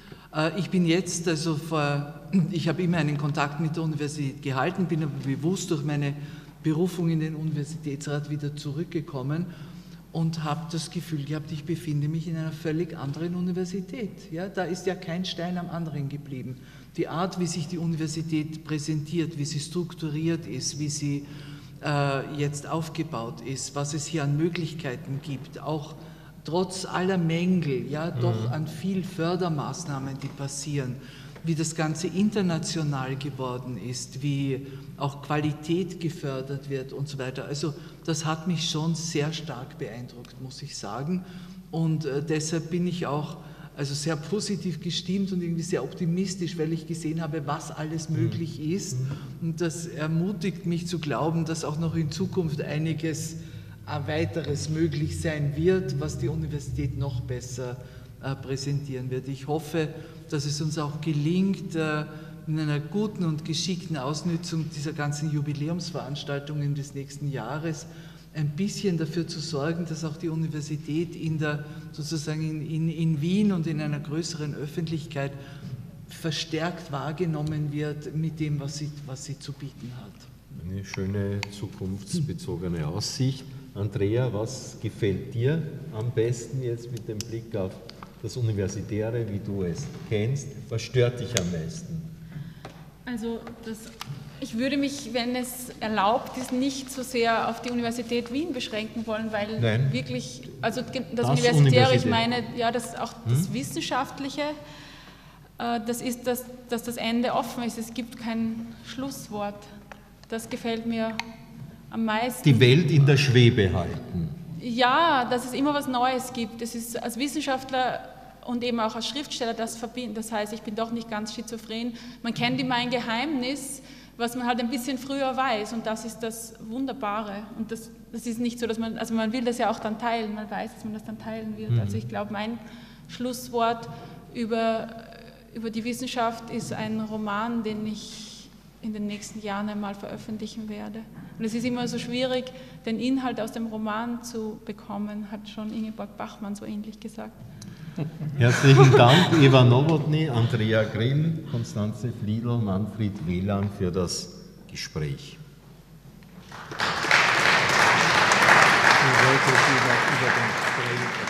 Ich bin jetzt, also vor, ich habe immer einen Kontakt mit der Universität gehalten, bin aber bewusst durch meine Berufung in den Universitätsrat wieder zurückgekommen und habe das Gefühl gehabt, ich befinde mich in einer völlig anderen Universität. Ja, da ist ja kein Stein am anderen geblieben. Die Art, wie sich die Universität präsentiert, wie sie strukturiert ist, wie sie äh, jetzt aufgebaut ist, was es hier an Möglichkeiten gibt, auch trotz aller Mängel, ja, doch an viel Fördermaßnahmen, die passieren, wie das Ganze international geworden ist, wie auch Qualität gefördert wird und so weiter. Also das hat mich schon sehr stark beeindruckt, muss ich sagen. Und äh, deshalb bin ich auch also sehr positiv gestimmt und irgendwie sehr optimistisch, weil ich gesehen habe, was alles möglich ist. Und das ermutigt mich zu glauben, dass auch noch in Zukunft einiges äh, weiteres möglich sein wird, was die Universität noch besser äh, präsentieren wird. Ich hoffe, dass es uns auch gelingt, in einer guten und geschickten Ausnutzung dieser ganzen Jubiläumsveranstaltungen des nächsten Jahres ein bisschen dafür zu sorgen, dass auch die Universität in der, sozusagen in, in, in Wien und in einer größeren Öffentlichkeit verstärkt wahrgenommen wird mit dem, was sie, was sie zu bieten hat. Eine schöne zukunftsbezogene Aussicht. Andrea, was gefällt dir am besten jetzt mit dem Blick auf das Universitäre, wie du es kennst. Was stört dich am meisten? Also das, ich würde mich, wenn es erlaubt ist, nicht so sehr auf die Universität Wien beschränken wollen, weil Nein. wirklich, also das, Das Universitäre, Universität. ich meine, ja, das auch das Hm? Wissenschaftliche, äh, das ist, das, dass das Ende offen ist. Es gibt kein Schlusswort. Das gefällt mir am meisten. Die Welt in der Schwebe halten. Ja, dass es immer was Neues gibt. Das ist als Wissenschaftler und eben auch als Schriftsteller das verbindet. Das heißt, ich bin doch nicht ganz schizophren. Man kennt immer ein Geheimnis, was man halt ein bisschen früher weiß, und das ist das Wunderbare. Und das, das ist nicht so, dass man, also man will das ja auch dann teilen, man weiß, dass man das dann teilen wird. Mhm. Also ich glaube, mein Schlusswort über, über die Wissenschaft ist ein Roman, den ich in den nächsten Jahren einmal veröffentlichen werde. Und es ist immer so schwierig, den Inhalt aus dem Roman zu bekommen, hat schon Ingeborg Bachmann so ähnlich gesagt. Herzlichen Dank, Eva Nowotny, Andrea Grill, Konstanze Fliedl, Manfred Wieland für das Gespräch. Ich wollte über, über den